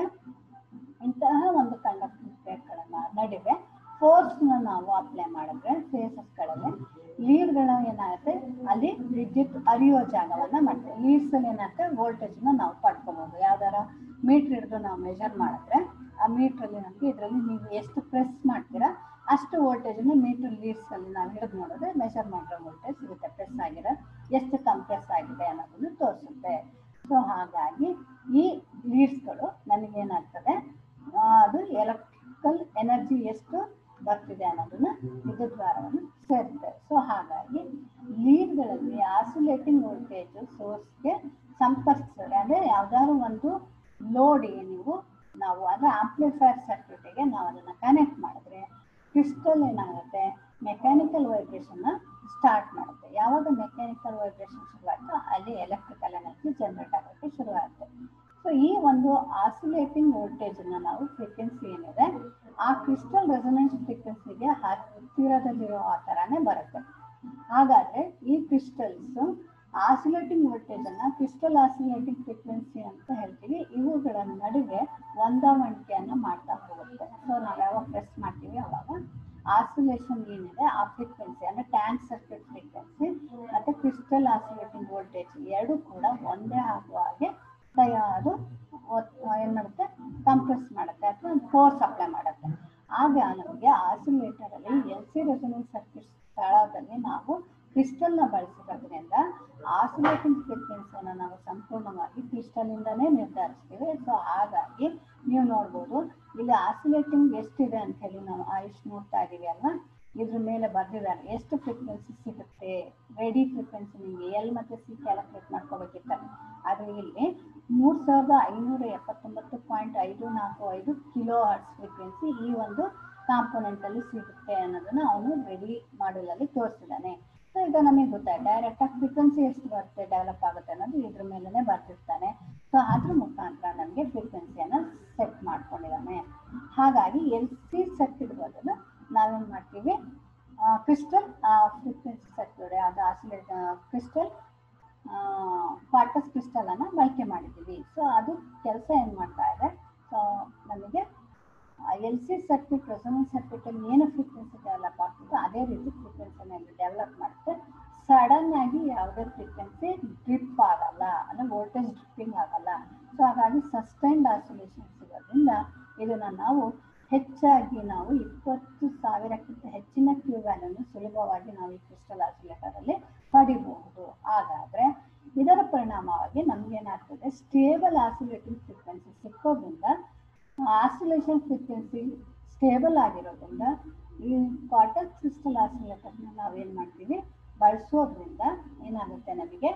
ಇಂತಹ ಒಂದು ಕಂಡಕ್ಟಿಂಗ್ ಪ್ಲೇಟ್ಗಳನ್ನ ನಡುವೆ ಫೋರ್ಸ್ ನಾವು ಅಪ್ಲೈ ಮಾಡಿದ್ರೆ ಫೇಸಸ್ಗಳಲ್ಲಿ ಲೀಡ್ಗಳ ಏನಾಗುತ್ತೆ ಅಲ್ಲಿ ವಿದ್ಯುತ್ ಹರಿಯೋ ಜಾಗವನ್ನ ಮಾಡ್ತೇವೆ. ಲೀಡ್ಸ್ ಅಲ್ಲಿ ಏನಾಗುತ್ತೆ ವೋಲ್ಟೇಜ್ ನ ನಾವು ಪಡ್ಕೋಬಹುದು. ಯಾವ್ದಾರ ಮೀಟರ್ ಹಿಡಿದು ನಾವು ಮೆಜರ್ ಮಾಡಿದ್ರೆ ಆ ಮೀಟರ್ ಅಲ್ಲಿ ನಮ್ಗೆ ಇದರಲ್ಲಿ ನೀವು ಎಷ್ಟು ಪ್ರೆಸ್ ಮಾಡ್ತೀರಾ ಅಷ್ಟು ವೋಲ್ಟೇಜ್ ಅನ್ನು ಮೀಟರ್ ಲೀಡ್ಸ್ ಅಲ್ಲಿ ನಾವು ಹಿಡಿದು ನೋಡಿದ್ರೆ ಮೆಜರ್ ಮಾಡಿರೋ ವೋಲ್ಟೇಜ್ ಸಿಗುತ್ತೆ. ಪ್ರೆಸ್ ಆಗಿರೋ ಎಷ್ಟು ಕಂಪ್ರೆಸ್ ಆಗಿದೆ ಅನ್ನೋದನ್ನು ತೋರಿಸುತ್ತೆ. ಸೊ ಹಾಗಾಗಿ ಈ ಲೀಡ್ಸ್ಗಳು ನಮಗೇನಾಗ್ತದೆ ಅದು ಎಲೆಕ್ಟ್ರಿಕಲ್ ಎನರ್ಜಿ ಎಷ್ಟು ಬರ್ತಿದೆ ಅನ್ನೋದನ್ನ ವಿದ್ಯುತ್ ದ್ವಾರವನ್ನು ಸೇರುತ್ತೆ. ಸೊ ಹಾಗಾಗಿ ಲೀಡ್ಗಳಲ್ಲಿ ಆಸಿಲೇಟಿಂಗ್ ವೋಲ್ಟೇಜ್ ಸೋರ್ಸ್ಗೆ ಸಂಪರ್ಕಿಸಿದ್ರೆ, ಅಂದ್ರೆ ಯಾವ್ದಾದ್ರು ಒಂದು ಲೋಡ್ಗೆ ನೀವು ನಾವು ಅಂದ್ರೆ ಆಂಪ್ಲಿಫೈರ್ ಸರ್ಕ್ಯೂಟಿಗೆ ನಾವು ಅದನ್ನ ಕನೆಕ್ಟ್ ಮಾಡಿದ್ರೆ ಕ್ರಿಸ್ಟಲ್ ಏನಾಗುತ್ತೆ ಮೆಕ್ಯಾನಿಕಲ್ ವೈಬ್ರೇಷನ್ ಸ್ಟಾರ್ಟ್ ಮಾಡುತ್ತೆ. ಯಾವಾಗ ಮೆಕ್ಯಾನಿಕಲ್ ವೈಬ್ರೇಷನ್ ಶುರುವಾಯ್ತು ಅಲ್ಲಿ ಎಲೆಕ್ಟ್ರಿಕಲ್ ಎನರ್ಜಿ ಜನರೇಟ್ ಆಗೋಕ್ಕೆ ಶುರುವಾಗುತ್ತೆ. ಸೊ ಈ ಒಂದು ಆಸಿಲೇಟಿಂಗ್ ವೋಲ್ಟೇಜ್ ಅನ್ನ ನಾವು ಫ್ರೀಕ್ವೆನ್ಸಿ ಏನಿದೆ ಆ ಕ್ರಿಸ್ಟಲ್ ರೆಸೊನೆನ್ಸ್ ಫ್ರೀಕ್ವೆನ್ಸಿಗೆ ಹತ್ತಿರದಲ್ಲಿರೋ ಆ ತರಾನೇ ಬರುತ್ತೆ. ಹಾಗಾದ್ರೆ ಈ ಕ್ರಿಸ್ಟಲ್ಸ್ ಆಸಿಲೇಟಿಂಗ್ ವೋಲ್ಟೇಜ್ ಅನ್ನ ಕ್ರಿಸ್ಟಲ್ ಆಸಿಲೇಟಿಂಗ್ ಫ್ರೀಕ್ವೆನ್ಸಿ ಅಂತ ಹೇಳ್ತೀವಿ. ಇವುಗಳ ನಡುವೆ ಹೊಂದಾಣಿಕೆಯನ್ನ ಮಾಡ್ತಾ ಹೋಗುತ್ತೆ. ಸೊ ನಾವು ಯಾವಾಗ ಪ್ರೆಸ್ ಮಾಡ್ತೀವಿ ಅವಾಗ ಆಸಿಲೇಷನ್ ಏನಿದೆ ಆ ಫ್ರೀಕ್ವೆನ್ಸಿ ಅಂದ್ರೆ ಟ್ಯಾಂಕ್ ಸರ್ಕ್ಯೂಟ್ ಫ್ರೀಕ್ವೆನ್ಸಿ ಮತ್ತೆ ಕ್ರಿಸ್ಟಲ್ ಆಸಿಲೇಟಿಂಗ್ ವೋಲ್ಟೇಜ್ ಎರಡು ಕೂಡ ಒಂದೇ ಆಗುವ ಹಾಗೆ ಅದು ಏನ್ ಮಾಡುತ್ತೆ ಕಂಪ್ರೆಸ್ ಮಾಡುತ್ತೆ ಅಥವಾ ಫೋರ್ಸ್ ಅಪ್ಲೈ ಮಾಡುತ್ತೆ. ಆಗ ನಮಗೆ ಆಸಿಲೇಟರ್ ಅಲ್ಲಿ ಎಲ್ ಸಿ ರೆಸೊನೆನ್ಸ್ ಸರ್ಕ್ಯೂಟ್ ಸ್ಥಳದಲ್ಲಿ ನಾವು ಕ್ರಿಸ್ಟಲ್ ನ ಬಳಸಿರೋದ್ರಿಂದ ಆಸಿಲೇಟಿಂಗ್ ಫ್ರೀಕ್ವೆನ್ಸಿಯನ್ನು ನಾವು ಸಂಪೂರ್ಣವಾಗಿ ಕ್ರಿಸ್ಟಲ್ ಇಂದಾನೇ ನಿರ್ಧರಿಸ್ತೀವಿ. ಸೊ ಹಾಗಾಗಿ ನೀವು ನೋಡ್ಬೋದು ಇಲ್ಲಿ ಆಸಿಲೇಟಿಂಗ್ ಎಷ್ಟಿದೆ ಅಂತ ಹೇಳಿ ನಾವು ಇಷ್ಟು ನೋಡ್ತಾ ಇದೀವಿ ಅಲ್ವಾ, ಇದ್ರ ಮೇಲೆ ಬರ್ದಿದ್ದಾರೆ ಎಷ್ಟು ಫ್ರೀಕ್ವೆನ್ಸಿ ಸಿಗುತ್ತೆ. ರೆಡಿ ಫ್ರೀಕ್ವೆನ್ಸಿ ನಿಮಗೆ ಎಲ್ ಮತ್ತು ಸಿ ಕ್ಯಾಲ್ಕುಲೇಟ್ ಮಾಡ್ಕೋಬೇಕಿತ್ತು. ಆದರೆ ಇಲ್ಲಿ ಮೂರು ಸಾವಿರದ ಐನೂರ ಎಪ್ಪತ್ತೊಂಬತ್ತು ಪಾಯಿಂಟ್ ಐದು ನಾಲ್ಕು ಐದು ಕಿಲೋ ಹರ್ಟ್ಸ್ ಫ್ರೀಕ್ವೆನ್ಸಿ ಈ ಒಂದು ಕಾಂಪೋನೆಂಟಲ್ಲಿ ಸಿಗುತ್ತೆ ಅನ್ನೋದನ್ನು ಅವನು ರೆಡಿ ಮಾಡಲಲ್ಲಿ ತೋರಿಸಿದ್ದಾನೆ. ಸೊ ಈಗ ನಮಗೆ ಗೊತ್ತಾಯ್ತು ಡೈರೆಕ್ಟಾಗಿ ಫ್ರೀಕ್ವೆನ್ಸಿ ಎಷ್ಟು ಬರುತ್ತೆ ಡೆವಲಪ್ ಆಗುತ್ತೆ ಅನ್ನೋದು ಇದ್ರ ಮೇಲೇ ಬರ್ತಿರ್ತಾನೆ. ಸೊ ಅದ್ರ ಮುಖಾಂತರ ನಮಗೆ ಫ್ರೀಕ್ವೆನ್ಸಿಯನ್ನು ಸೆಟ್ ಮಾಡ್ಕೊಂಡಿದ್ದಾನೆ. ಹಾಗಾಗಿ ಎಲ್ ಸಿ ಸರ್ಕ್ಯೂಟ್ ಬದಲು ನಾವೇನು ಮಾಡ್ತೀವಿ, ಕ್ರಿಸ್ಟಲ್ ಫ್ರೀಕ್ವೆನ್ಸಿ ಸರ್ಕ್ಯೂಟ್ ಅದು ಆಸಿಲೇಟ್ ಕ್ರಿಸ್ಟಲ್ ಕ್ವಾರ್ಟಸ್ ಕ್ರಿಸ್ಟಲ್ ಅನ್ನು ಬಳಕೆ ಮಾಡಿದ್ದೀವಿ. ಸೊ ಅದು ಕೆಲಸ ಏನು ಮಾಡ್ತಾ ಇದೆ, ಸೊ ನಮಗೆ ಎಲ್ ಸಿ ಸರ್ಕ್ಯೂಟ್ ರೆಸೊನೆನ್ಸ್ ಸರ್ಕ್ಯೂಟಲ್ಲಿ ಏನು ಫ್ರೀಕ್ವೆನ್ಸಿ ಡೆವಲಪ್ ಆಗ್ತದೋ ಅದೇ ರೀತಿ ಫ್ರೀಕ್ವೆನ್ಸಿನಲ್ಲಿ ಡೆವಲಪ್ ಮಾಡುತ್ತೆ. ಸಡನ್ ಆಗಿ ಯಾವುದೇ ಫ್ರೀಕ್ವೆನ್ಸಿ ಡ್ರಿಪ್ ಆಗಲ್ಲ, ಅಂದರೆ ವೋಲ್ಟೇಜ್ ಡ್ರಿಪ್ಪಿಂಗ್ ಆಗಲ್ಲ. ಸೊ ಹಾಗಾಗಿ ಸಸ್ಟೈನ್ಡ್ ಆಸಿಲೇಷನ್ ಸಿಗೋದ್ರಿಂದ ಇದನ್ನು ನಾವು ಹೆಚ್ಚಾಗಿ ನಾವು ಇಪ್ಪತ್ತು ಸಾವಿರಕ್ಕಿಂತ ಹೆಚ್ಚಿನ ಕ್ಯೂ ವ್ಯಾಲ್ಯೂನ್ನು ಸುಲಭವಾಗಿ ನಾವು ಈ ಕ್ರಿಸ್ಟಲ್ ಆಸಿಲೇಟರಲ್ಲಿ ಪಡಿಬಹುದು. ಹಾಗಾದರೆ ಇದರ ಪರಿಣಾಮವಾಗಿ ನಮಗೇನಾಗ್ತದೆ, ಸ್ಟೇಬಲ್ ಆಸಿಲೇಟಿಂಗ್ ಫ್ರೀಕ್ವೆನ್ಸಿ ಸಿಕ್ಕೋದ್ರಿಂದ ಆಸಿಲೇಷನ್ ಫ್ರೀಕ್ವೆನ್ಸಿ ಸ್ಟೇಬಲ್ ಆಗಿರೋದ್ರಿಂದ ಈ ಕ್ವಾರ್ಟರ್ ಕ್ರಿಸ್ಟಲ್ ಆಸಿಲೇಟರ್ನ ನಾವೇನು ಮಾಡ್ತೀವಿ ಬಳಸೋದ್ರಿಂದ ಏನಾಗುತ್ತೆ, ನಮಗೆ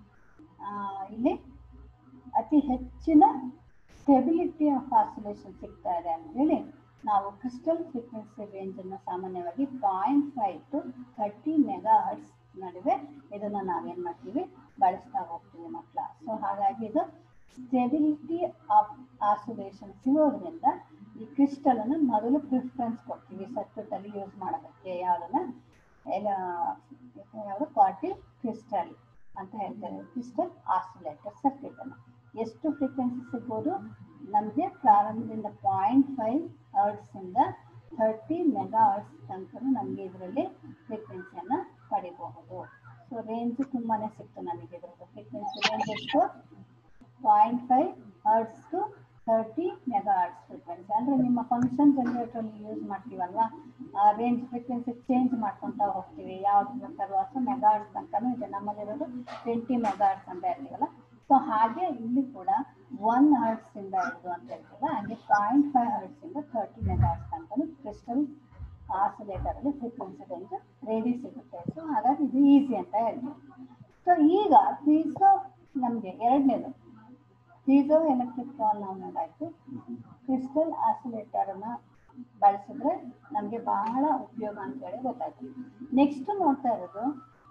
ಇಲ್ಲಿ ಅತಿ ಹೆಚ್ಚಿನ ಸ್ಟೆಬಿಲಿಟಿ ಆಫ್ ಆಸಿಲೇಷನ್ ಸಿಗ್ತಾ ಇದೆ ಅಂತೇಳಿ ನಾವು ಕ್ರಿಸ್ಟಲ್ ಫ್ರೀಕ್ವೆನ್ಸಿ ರೇಂಜನ್ನು ಸಾಮಾನ್ಯವಾಗಿ point five to thirty megahertz ನಡುವೆ ಇದನ್ನು ನಾವೇನು ಮಾಡ್ತೀವಿ ಬಳಸ್ತಾ ಹೋಗ್ತೀವಿ ಮಕ್ಕಳ. ಸೊ ಹಾಗಾಗಿ ಇದು ಸ್ಟೆಬಿಲಿಟಿ ಆಫ್ ಆಸಿಲೇಷನ್ ಸಿಗೋದ್ರಿಂದ ಈ ಕ್ರಿಸ್ಟಲನ್ನು ಮೊದಲು ಪ್ರಿಫರೆನ್ಸ್ ಕೊಡ್ತೀವಿ ಸರ್ಕ್ಯೂಟಲ್ಲಿ ಯೂಸ್ ಮಾಡೋದಕ್ಕೆ. ಯಾವುದನ್ನ ಎಲ್ಲ ಯಾವುದು ಕ್ವಾರ್ಟರ್ ಕ್ರಿಸ್ಟಲ್ ಅಂತ ಹೇಳ್ತಾರೆ, ಕ್ರಿಸ್ಟಲ್ ಆಸಿಲೇಟರ್ ಸರ್ಕ್ಯೂಟನ್ನು. ಎಷ್ಟು ಫ್ರೀಕ್ವೆನ್ಸಿ ಸಿಗ್ಬೋದು ನಮಗೆ ಪ್ರಾರಂಭದಿಂದ ಪಾಯಿಂಟ್ ಫೈವ್ ಹರ್ಟ್ಸಿಂದ ಥರ್ಟಿ ಮೆಗಾ ಹರ್ಟ್ಸ್ ತನಕ ನಮಗೆ ಇದರಲ್ಲಿ ಫ್ರೀಕ್ವೆನ್ಸಿಯನ್ನು ಪಡಿಬಹುದು. ಸೊ ರೇಂಜು ತುಂಬಾ ಸಿಕ್ತು ನಮಗೆ ಇದರದ್ದು ಫ್ರೀಕ್ವೆನ್ಸಿ ರೇಂಜ್ ಎಷ್ಟು, point five hertz to thirty megahertz frequency. ಅಂದರೆ ನಿಮ್ಮ ಫಂಕ್ಷನ್ ಜನರೇಟರಲ್ಲಿ ಯೂಸ್ ಮಾಡ್ತೀವಲ್ವಾ, ರೇಂಜ್ ಫ್ರೀಕ್ವೆನ್ಸಿ ಚೇಂಜ್ ಮಾಡ್ಕೊತಾ ಹೋಗ್ತೀವಿ. ಯಾವ್ದು ಬೇಕಾದ್ರೂ ಅಥವಾ ಮೆಗಾ ಹರ್ಟ್ಸ್ ತನಕನೂ ಇದೆ, ನಮ್ಮಲ್ಲಿರೋದು ಟ್ವೆಂಟಿ ಮೆಗಾ ಹರ್ಟ್ಸ್ ಅಂತ ಹೇಳ್ತೀವಲ್ಲ. ಸೊ ಹಾಗೆ ಇಲ್ಲಿ ಕೂಡ ಒನ್ ಹರ್ಟ್ಸಿಂದ ಹಿಡಿದು ಅಂತ ಹೇಳ್ತೀವಲ್ಲ, ಹಾಗೆ ಪಾಯಿಂಟ್ ಫೈವ್ ಹರ್ಟ್ಸಿಂದ ಥರ್ಟಿ ಮೆಗಾ ಹರ್ಟ್ಸ್ ತನಕ ಕ್ರಿಸ್ಟಲ್ ಆಸಿಲೇಟರಲ್ಲಿ ಫ್ರೀಕ್ವೆನ್ಸಿ ರೇಂಜ್ ರೆಡಿ ಸಿಗುತ್ತೆ. ಸೊ ಹಾಗಾಗಿ ಇದು ಈಸಿ ಅಂತ ಹೇಳ್ತೀವಿ. ಸೊ ಈಗ ಪೀಸೋ ನಮಗೆ ಎರಡನೇದು ಪೀಸೋ ಎಲೆಕ್ಟ್ರಿಕ್ ಕಾಲ್ ನಾವು ನೋಡಾಯ್ತು. ಕ್ರಿಸ್ಟಲ್ ಆಸಿಲೇಟರನ್ನು ಬಳಸಿದ್ರೆ ನಮಗೆ ಬಹಳ ಉಪಯೋಗ ಅಂತೇಳಿ ಗೊತ್ತಾಯ್ತು. ನೆಕ್ಸ್ಟ್ ನೋಡ್ತಾ ಇರೋದು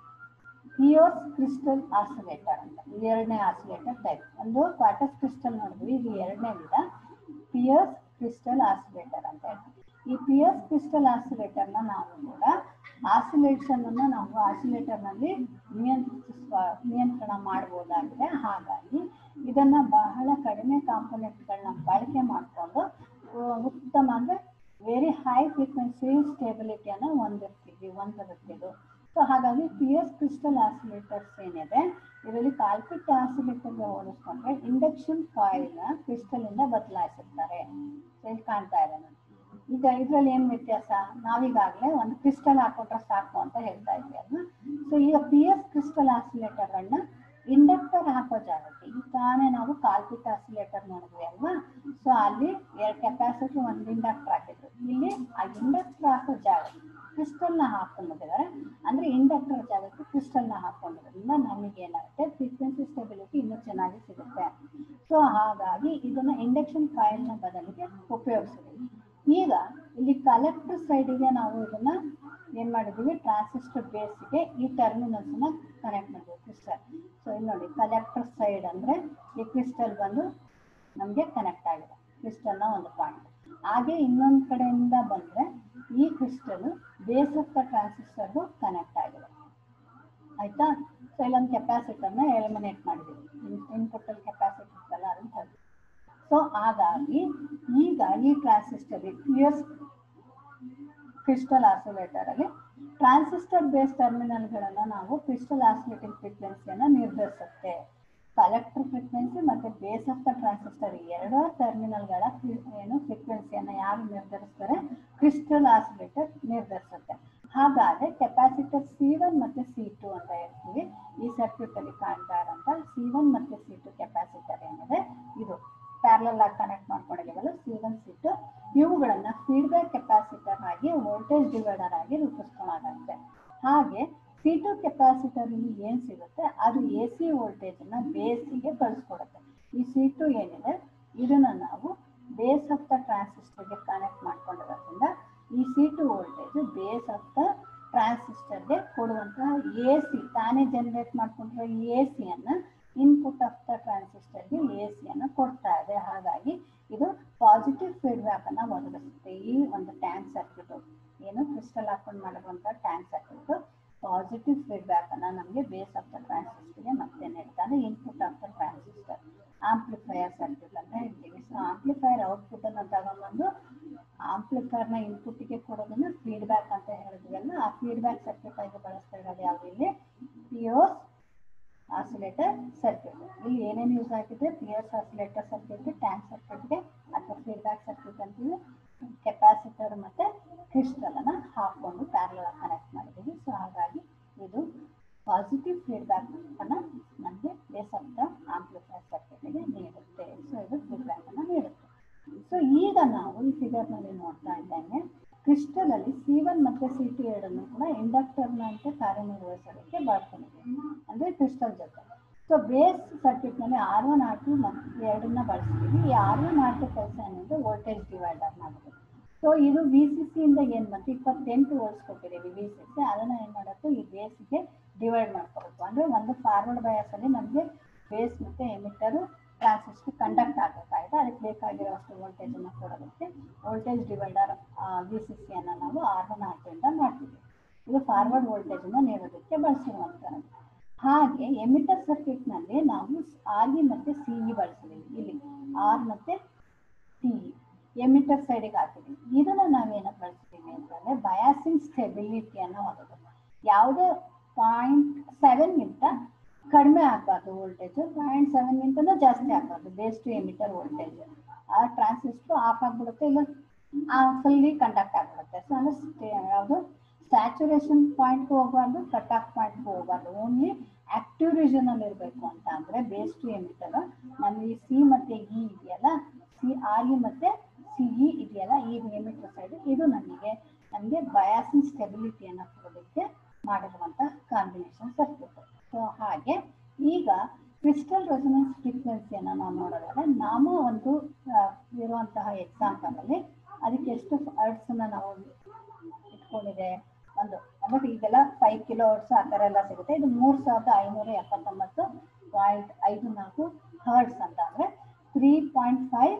ಪಿಯರ್ಸ್ ಕ್ರಿಸ್ಟಲ್ ಆಸಿಲೇಟರ್ ಅಂತ. ಇದು ಎರಡನೇ ಆಸಿಲೇಟರ್ ಟೈಪ್. ಒಂದು ಕ್ವಾರ್ಟರ್ಸ್ ಕ್ರಿಸ್ಟಲ್ ನೋಡಿದ್ವಿ, ಇದು ಎರಡನೇ ವಿಧ ಪಿಯರ್ಸ್ ಕ್ರಿಸ್ಟಲ್ ಆಸಿಲೇಟರ್ ಅಂತ ಹೇಳ್ತೀವಿ. ಈ ಪಿಯರ್ಸ್ ಕ್ರಿಸ್ಟಲ್ ಆಸಿಲೇಟರ್ನ ನಾವು ಕೂಡ ಆಸಿಲೇಷನ್ ಅನ್ನು ನಾವು ಆಸಿಲೇಟರ್ನಲ್ಲಿ ನಿಯಂತ್ರಿಸುವ ನಿಯಂತ್ರಣ ಮಾಡಬಹುದಾಗಿದೆ. ಹಾಗಾಗಿ ಇದನ್ನ ಬಹಳ ಕಡಿಮೆ ಕಾಂಪೊನೆಂಟ್ಗಳನ್ನ ಬಳಕೆ ಮಾಡಿಕೊಂಡು ಉತ್ತಮ ಅಂದರೆ ವೆರಿ ಹೈ ಫ್ರೀಕ್ವೆನ್ಸಿ ಸ್ಟೇಬಿಲಿಟಿಯನ್ನು ಹೊಂದಿರ್ತೀವಿ ಹೊಂದಿರುತ್ತಿದ್ದು. ಸೊ ಹಾಗಾಗಿ ಪಿಯರ್ಸ್ ಕ್ರಿಸ್ಟಲ್ ಆಸಿಲೇಟರ್ಸ್ ಏನಿದೆ ಇದರಲ್ಲಿ ಕಾಲ್ಪಿಟ್ ಆಸಿಲೇಟರ್ಗೆ ಹೋಲಿಸ್ಕೊಂಡ್ರೆ ಇಂಡಕ್ಷನ್ ಕಾಯಿಲ್ನ ಕ್ರಿಸ್ಟಲಿಂದ ಬದಲಾಯಿಸಿರ್ತಾರೆ. ಇಲ್ಲಿ ಕಾಣ್ತಾ ಇದೆ ನೋಡಿ. ಈಗ ಇದರಲ್ಲಿ ಏನು ವ್ಯತ್ಯಾಸ, ನಾವೀಗಾಗಲೇ ಒಂದು ಕ್ರಿಸ್ಟಲ್ ಹಾಕೊಂಡ್ರೆ ಸಾಕು ಅಂತ ಹೇಳ್ತಾ ಇದ್ವಿ ಅಲ್ವಾ. ಸೊ ಈಗ ಪಿಯರ್ಸ್ ಕ್ರಿಸ್ಟಲ್ ಆಸಿಲೇಟರ್ಗಳನ್ನ ಇಂಡಕ್ಟರ್ ಹಾಕೋ ಜಾಗಕ್ಕೆ, ಈ ತಾನೇ ನಾವು ಕಾಲ್ಪಿಟ್ ಆಸಿಲೇಟರ್ ನೋಡಿದ್ವಿ ಅಲ್ವಾ. ಸೊ ಅಲ್ಲಿ ಎರಡು ಕೆಪಾಸಿಟರ್ ಒಂದು ಇಂಡಕ್ಟರ್ ಹಾಕಿದ್ರು. ಇಲ್ಲಿ ಆ ಇಂಡಕ್ಟರ್ ಹಾಕೋ ಜಾಗ ಕ್ರಿಸ್ಟಲ್ನ ಹಾಕೊಂಡಿದ್ದಾರೆ, ಅಂದರೆ ಇಂಡಕ್ಟರ್ ಜಾಗಕ್ಕೆ ಕ್ರಿಸ್ಟಲ್ನ ಹಾಕೊಂಡಿರೋದ್ರಿಂದ ನಮಗೆ ಏನಾಗುತ್ತೆ ಫ್ರೀಕ್ವೆನ್ಸಿ ಸ್ಟೆಬಿಲಿಟಿ ಇನ್ನೂ ಚೆನ್ನಾಗಿ ಸಿಗುತ್ತೆ. ಸೊ ಹಾಗಾಗಿ ಇದನ್ನು ಇಂಡಕ್ಷನ್ ಕಾಯಿಲ್ನ ಬದಲಿಗೆ ಉಪಯೋಗಿಸಿದ್ವಿ. ಈಗ ಇಲ್ಲಿ ಕಲೆಕ್ಟರ್ ಸೈಡಿಗೆ ನಾವು ಇದನ್ನ ಏನು ಮಾಡಿದ್ದೀವಿ, ಟ್ರಾನ್ಸಿಸ್ಟರ್ ಬೇಸಿಗೆ ಈ ಟರ್ಮಿನಲ್ಸ್ನ ಕನೆಕ್ಟ್ ಮಾಡಿದ್ವಿ ಕ್ರಿಸ್ಟಲ್. ಸೊ ಇಲ್ಲಿ ನೋಡಿ ಕಲೆಕ್ಟರ್ ಸೈಡ್ ಅಂದರೆ ಈ ಕ್ರಿಸ್ಟಲ್ ಬಂದು ನಮಗೆ ಕನೆಕ್ಟ್ ಆಗಿದೆ, ಕ್ರಿಸ್ಟಲ್ನ ಒಂದು ಪಾಯಿಂಟ್. ಹಾಗೆ ಇನ್ನೊಂದು ಕಡೆಯಿಂದ ಬಂದರೆ ಈ ಕ್ರಿಸ್ಟಲ್ ಬೇಸ್ ಆಫ್ ದ ಟ್ರಾನ್ಸಿಸ್ಟರ್ಗೂ ಕನೆಕ್ಟ್ ಆಗಿದೆ, ಆಯ್ತಾ. ಸೊ ಇಲ್ಲೊಂದು ಕೆಪಾಸಿಟರ್ನ ಎಲಿಮಿನೇಟ್ ಮಾಡಿದ್ದೀವಿ, ಇನ್ಪುಟ್ಟಲ್ಲಿ ಕೆಪಾಸಿಟರ್ ಎಲ್ಲ ಅಂತ ಹೇಳಿ. ಸೊ ಹಾಗಾಗಿ ಈಗ ಈ ಟ್ರಾನ್ಸಿಸ್ಟರ್ ಪಿಯರ್ಸ್ ಕ್ರಿಸ್ಟಲ್ ಆಸಿಲೇಟರ್ ಅಲ್ಲಿ ಟ್ರಾನ್ಸಿಸ್ಟರ್ ಬೇಸ್ ಟರ್ಮಿನಲ್ಗಳನ್ನು ನಾವು ಕ್ರಿಸ್ಟಲ್ ಆಸಿಲೇಟಿಂಗ್ ಫ್ರೀಕ್ವೆನ್ಸಿಯನ್ನು ನಿರ್ಧರಿಸುತ್ತೆ. ಕಲೆಕ್ಟರ್ ಫ್ರೀಕ್ವೆನ್ಸಿ ಮತ್ತು ಬೇಸ್ ಆಫ್ ದ ಟ್ರಾನ್ಸಿಸ್ಟರ್ ಎರಡೂ ಟರ್ಮಿನಲ್ಗಳ ಏನು ಫ್ರೀಕ್ವೆನ್ಸಿಯನ್ನು ಯಾರು ನಿರ್ಧರಿಸ್ತಾರೆ, ಕ್ರಿಸ್ಟಲ್ ಆಸಿಲೇಟರ್ ನಿರ್ಧರಿಸುತ್ತೆ. ಹಾಗಾದರೆ ಕೆಪಾಸಿಟರ್ ಸಿ ಒನ್ ಮತ್ತು ಸಿ ಟು ಅಂತ ಹೇಳ್ತೀವಿ. ಈ ಸರ್ಕ್ಯೂಟಲ್ಲಿ ಕಾಣ್ತಾ ಇರೋಂಥ ಸಿ ಒನ್ ಮತ್ತು ಸಿ ಟು ಕೆಪಾಸಿಟರ್ ಏನಿದೆ ಇದು ಪ್ಯಾರಲಲ್ ಆಗಿ ಕನೆಕ್ಟ್ ಮಾಡ್ಕೊಂಡಿದ್ದೀವಲ್ಲ ಸಿ ಒನ್ ಸಿ ಟು, ಇವುಗಳನ್ನು ಫೀಡ್ಬ್ಯಾಕ್ ಕೆಪಾಸಿಟರ್ ಆಗಿ ವೋಲ್ಟೇಜ್ ಡಿವೈಡರ್ ಆಗಿ ರೂಪಿಸ್ಕೊಳ್ಳಾಗುತ್ತೆ. ಹಾಗೆ ಸಿ ಟು ಕೆಪಾಸಿಟರ್ ಇಲ್ಲಿ ಏನ್ ಸಿಗುತ್ತೆ ಅದು ಎ ಸಿ ವೋಲ್ಟೇಜ್ ನ ಬೇಸಿಗೆ ಕಳಿಸ್ಕೊಡುತ್ತೆ. ಈ ಸಿ ಟು ಏನಿದೆ ಇದನ್ನ ನಾವು ಬೇಸ್ ಆಫ್ ದ ಟ್ರಾನ್ಸಿಸ್ಟರ್ಗೆ ಕನೆಕ್ಟ್ ಮಾಡ್ಕೊಂಡಿರೋದ್ರಿಂದ ಈ C two voltage base of the ಟ್ರಾನ್ಸಿಸ್ಟರ್ಗೆ ಕೊಡುವಂತಹ ಎ ಸಿ ತಾನೇ ಜನರೇಟ್ ಮಾಡ್ಕೊಂಡಿರೋ ಎ ಸಿ ಅನ್ನ ಇನ್ಪುಟ್ ಆಫ್ ದ ಟ್ರಾನ್ಸಿಸ್ಟರ್ಗೆ ಎ ಸಿ ಅನ್ನ ಕೊಡ್ತಾ ಇದೆ. ಹಾಗಾಗಿ ಇದು ಪಾಸಿಟಿವ್ ಫೀಡ್ಬ್ಯಾಕ್ ಅನ್ನ ಒದಗಿಸುತ್ತೆ. ಈ ಒಂದು ಟ್ಯಾಂಕ್ ಸರ್ಕ್ಯೂಟ್ ಏನು ಕ್ರಿಸ್ಟಲ್ ಹಾಕೊಂಡು ಮಾಡಿರುವಂತಹ ಟ್ಯಾಂಕ್ ಸರ್ಕ್ಯೂಟ್ ಪಾಸಿಟಿವ್ ಫೀಡ್ಬ್ಯಾಕ್ ಅನ್ನ ನಮಗೆ ಬೇಸ್ ಆಫ್ ದ ಟ್ರಾನ್ಸಿಸ್ಟರ್ಗೆ ಮತ್ತೆ ನೀಡ್ತಾನೆ. Input of the transistor amplifier circuit ಅಂತ ಹೇಳ್ತೀವಿ. ಸೊ ಆಂಪ್ಲಿಫೈಯರ್ ಔಟ್ಪುಟ್ ಅನ್ನ ತಗೊಂಡ್ಬಂದು ಆಂಪ್ಲಿಫೈರ್ ನ ಇನ್ಪುಟ್ ಗೆ ಕೊಡೋದನ್ನ ಫೀಡ್ಬ್ಯಾಕ್ ಅಂತ ಹೇಳಿದ್ವಿ ಅಲ್ಲ, ಆ ಫೀಡ್ಬ್ಯಾಕ್ ಸರ್ಕ್ಯೂಟ್ ಆಗಿ ಬಳಸ್ತಾ ಇರೋದು ಯಾವ್ದು ಇಲ್ಲಿ ಪಿಯೋಸ್ ಆಸಿಲೇಟರ್ ಸರ್ಕ್ಯೂಟ್. ಇಲ್ಲಿ ಏನೇನು ಯೂಸ್ ಆಗಿದೆ ಪಿಯೋಸ್ ಆಸಿಲೇಟರ್ ಸರ್ಕ್ಯೂಟ್ ಟ್ಯಾಂಕ್ ಸರ್ಕ್ಯೂಟ್ಗೆ ಅಥವಾ ಫೀಡ್ಬ್ಯಾಕ್ ಸರ್ಕ್ಯೂಟ್ ಅಂತೀವಿ. ಕೆಪಾಸಿಟರ್ ಮತ್ತೆ ಕ್ರಿಸ್ಟಲ್ ಅನ್ನ ಹಾಕೊಂಡು ಪ್ಯಾರಲಲ್ ಕನೆಕ್ಟ್ ಮಾಡಿದ್ದೀವಿ. ಸೊ ಹಾಗಾಗಿ ಇದು ಪಾಸಿಟಿವ್ ಫೀಡ್ಬ್ಯಾಕ್ ಅನ್ನ ನಮಗೆ ಬೇಸ್ ಆಫ್ ದ ಆಂಪ್ಲಿಫೈರ್ ಸರ್ಕ್ಯೂಟ್ಗೆ ನೀಡುತ್ತೆ. ಸೊ ಇದು ಫೀಡ್ಬ್ಯಾಕ್ ಅನ್ನ ನೀಡುತ್ತೆ. ಸೊ ಈಗ ನಾವು ಈ ಫಿಗರ್ ನಲ್ಲಿ ನೋಡ್ತಾ ಇದ್ದೇನೆ ಕ್ರಿಸ್ಟಲ್ ಅಲ್ಲಿ ಸಿ ಒನ್ ಮತ್ತೆ ಸಿ ಟು ಎರಡನ್ನು ಕೂಡ ಇಂಡಕ್ಟರ್ ನಂತೆ ಕಾರ್ಯನಿರ್ವಹಿಸೋದಕ್ಕೆ ಬಳಸ್ಕೊಂಡಿದ್ದೀವಿ ಅಂದ್ರೆ ಕ್ರಿಸ್ಟಲ್ ಜೊತೆ. ಸೊ ಬೇಸ್ ಸರ್ಕ್ಯೂಟ್ ನಲ್ಲಿ ಆರ್ ಒನ್ ಆರ್ ಟು ಮತ್ತೆ ಎರಡನ್ನ ಬಳಸ್ತೀವಿ. ಈ ಆರ್ ಒನ್ ಆರ್ ಟು ಕೆಲಸ ಏನಂದ್ರೆ ವೋಲ್ಟೇಜ್ ಡಿವೈಡರ್ ಮಾಡುತ್ತೆ. ಸೊ ಇದು ವಿ ಸಿ ಸಿ ಇಂದ ಏನ್ ಮತ್ತೆ ಇಪ್ಪತ್ತೆಂಟು ವೋಲ್ಟ್ಸ್ ಕೊಟ್ಟಿದ್ದೀವಿ ವಿ ಸಿ ಸಿ, ಅದನ್ನ ಏನ್ ಮಾಡಬೇಕು ಈ ಬೇಸ್ಗೆ ಡಿವೈಡ್ ಮಾಡ್ಕೋಬೇಕು. ಅಂದ್ರೆ ಒಂದು ಫಾರ್ವರ್ಡ್ ಬಯಾಸ್ ಅಲ್ಲಿ ನಮಗೆ ಬೇಸ್ ಮತ್ತೆ ಎಮಿಟರ್ ಟ್ರಾನ್ಸಿಸ್ಟರ್ ಕಂಡಕ್ಟ್ ಆಗಬೇಕಾಗಿದೆ. ಅದಕ್ಕೆ ಬೇಕಾಗಿರೋಷ್ಟು ವೋಲ್ಟೇಜ್ ಅನ್ನ ಕೊಡೋದಕ್ಕೆ voltage divider V C C ಅನ್ನ ನಾವು ಆರ್ ಒನ್ ಆರ್ ಟು ಇಂದ ಮಾಡ್ತೀವಿ. ಇದು ಫಾರ್ವರ್ಡ್ ವೋಲ್ಟೇಜ್ ಅನ್ನ ನೀಡೋದಕ್ಕೆ ಬಳಸಿರುವಂತಹದ್ದು. ಹಾಗೆ ಎಮಿಟರ್ ಸರ್ಕ್ಯೂಟ್ ನಲ್ಲಿ ನಾವು ಆರ್ ಇ ಮತ್ತೆ ಸಿ ಇ ಬಳಸಿದೀವಿ. ಇಲ್ಲಿ ಆರ್ ಮತ್ತೆ ಸಿ ಇ ಎಮಿಟರ್ ಸೈಡ್ಗೆ ಹಾಕಿದೀವಿ. ಇದನ್ನ ನಾವೇನ ಬಳಸ್ತೀವಿ ಅಂತಂದ್ರೆ ಬಯಾಸಿಂಗ್ ಸ್ಟೆಬಿಲಿಟಿಯನ್ನ ಹೊಂದೋದು. ಯಾವುದೇ ಪಾಯಿಂಟ್ ಸೆವೆನ್ ಗಿಂತ ಕಡಿಮೆ ಆಗಬಾರ್ದು ವೋಲ್ಟೇಜ್, ಪಾಯಿಂಟ್ ಸೆವೆನ್ ಗಿಂತ ಜಾಸ್ತಿ ಆಗಬಾರ್ದು ಬೇಸ್ ಟು ಎಮಿಟರ್ ವೋಲ್ಟೇಜ್. ಆ ಟ್ರಾನ್ಸಿಸ್ಟರ್ ಆಫ್ ಆಗ್ಬಿಡುತ್ತೆ, ಇಲ್ಲ ಫುಲ್ಲಿ ಕಂಡಕ್ಟ್ ಆಗ್ಬಿಡುತ್ತೆ. ಸೊ ಅಂದ್ರೆ ಯಾವುದು ಸ್ಯಾಚುರೇಷನ್ ಪಾಯಿಂಟ್ಗೂ ಹೋಗಬಾರ್ದು, ಕಟ್ ಆಫ್ ಪಾಯಿಂಟ್ಗೂ ಹೋಗಬಾರ್ದು, ಓನ್ಲಿ ಆಕ್ಟಿವ್ ರೀಜನ್ ಅಲ್ಲಿ ಇರಬೇಕು ಅಂತ ಅಂದ್ರೆ ಬೇಸ್ ಟು ಎಮಿಟರ್ ನಮಗೆ ಸಿ ಮತ್ತೆ ಇ ಇದೆಯಲ್ಲ, ಸಿ ಆರ್ ಇ ಮತ್ತೆ ಸಿ ಇ ಇದೆಯಲ್ಲ, ಈ ಎಮಿಟರ್ ಸೈಡ್ ಇದು ನಮಗೆ ನಮಗೆ ಬಯಾಸಿಂಗ್ ಸ್ಟೆಬಿಲಿಟಿಯನ್ನು ಕೊಡೋದಕ್ಕೆ ಮಾಡಿರುವಂತಹ ಕಾಂಬಿನೇಷನ್ ಸರ್ಕ್ಯೂಟ್. ಸೊ ಹಾಗೆ ಈಗ ಕ್ರಿಸ್ಟಲ್ ರೆಸೊನೆನ್ಸ್ ಫ್ರೀಕ್ವೆನ್ಸಿಯನ್ನು ನಾವು ನೋಡೋದಾದ್ರೆ ನಾವು ಒಂದು ಇರುವಂತಹ ಎಕ್ಸಾಂಪಲ್ ಅಲ್ಲಿ ಅದಕ್ಕೆ ಎಷ್ಟು ಹರ್ಟ್ಸ್ ಅನ್ನ ನಾವು ಇಟ್ಕೊಂಡಿದೆ ಒಂದು ಅಂದ್ರೆ ಈಗೆಲ್ಲ ಫೈವ್ ಕಿಲೋ ಹರ್ಟ್ಸ್ ಆ ಥರ ಎಲ್ಲ ಸಿಗುತ್ತೆ. ಇದು ಮೂರ್ ಸಾವಿರದ ಐನೂರ ಎಪ್ಪತ್ತೊಂಬತ್ತು ಪಾಯಿಂಟ್ ಐದು ನಾಲ್ಕು ಹರ್ಟ್ಸ್ ಅಂತ ಅಂದ್ರೆ three point five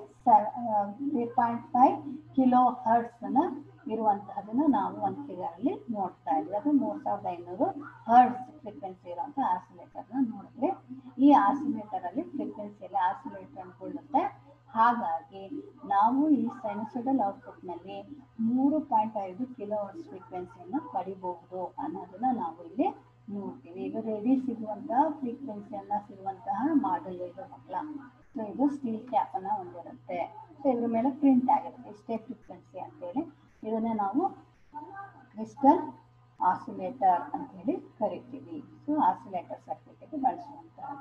three point five kilohertz ಅನ್ನ ಇರುವಂತಹದನ್ನ ನಾವು ಒಂದು ಫಿಗರ್ ಅಲ್ಲಿ ನೋಡ್ತಾ ಇದ್ವಿ. ಅದು ಮೂರ್ ಸಾವಿರದ ಐನೂರು ಹರ್ಟ್ಸ್ ಫ್ರೀಕ್ವೆನ್ಸಿ ಇರುವಂತ ಆಸಿಲೇಟರ್ ನ ನೋಡಿದ್ರೆ ಈ ಆಸಿಲೇಟರ್ ಅಲ್ಲಿ ಫ್ರೀಕ್ವೆನ್ಸಿಯಲ್ಲಿ ಆಸಿಲೇಟರ್ ಬೀಳುತ್ತೆ. ಹಾಗಾಗಿ ನಾವು ಈ ಸೈನುಸೈಡಲ್ ಔಟ್ಪುಟ್ ನಲ್ಲಿ ಮೂರು ಪಾಯಿಂಟ್ ಐದು ಕಿಲೋ ಹರ್ಟ್ಸ್ ಫ್ರೀಕ್ವೆನ್ಸಿಯನ್ನು ಪಡಿಬಹುದು ಅನ್ನೋದನ್ನ ನಾವು ಇಲ್ಲಿ ನೋಡ್ತೀವಿ. ಇದು ರೆಡಿ ಸಿಗುವಂತಹ ಫ್ರೀಕ್ವೆನ್ಸಿಯನ್ನ ಸಿಗುವಂತಹ ಮಾಡೆಲ್ ಇದು ಮಕ್ಕಳ. ಸೊ ಇದು ಸ್ಟೀಲ್ ಕ್ಯಾಪ್ ಅನ್ನ ಹೊಂದಿರುತ್ತೆ. ಸೊ ಇದ್ರ ಮೇಲೆ ಪ್ರಿಂಟ್ ಆಗಿರುತ್ತೆ ಇಷ್ಟೇ ಫ್ರೀಕ್ವೆನ್ಸಿ ಅಂತೇಳಿ. ಇದನ್ನೇ ನಾವು ಕ್ರಿಸ್ಟಲ್ ಆಸಿಲೇಟರ್ ಅಂತ ಹೇಳಿ ಕರಿತೀವಿ. ಸೊ ಆಸಿಲೇಟರ್ ಸರ್ಕ್ಯೂಟ್ಗೆ ಬಳಸುವಂತಹ.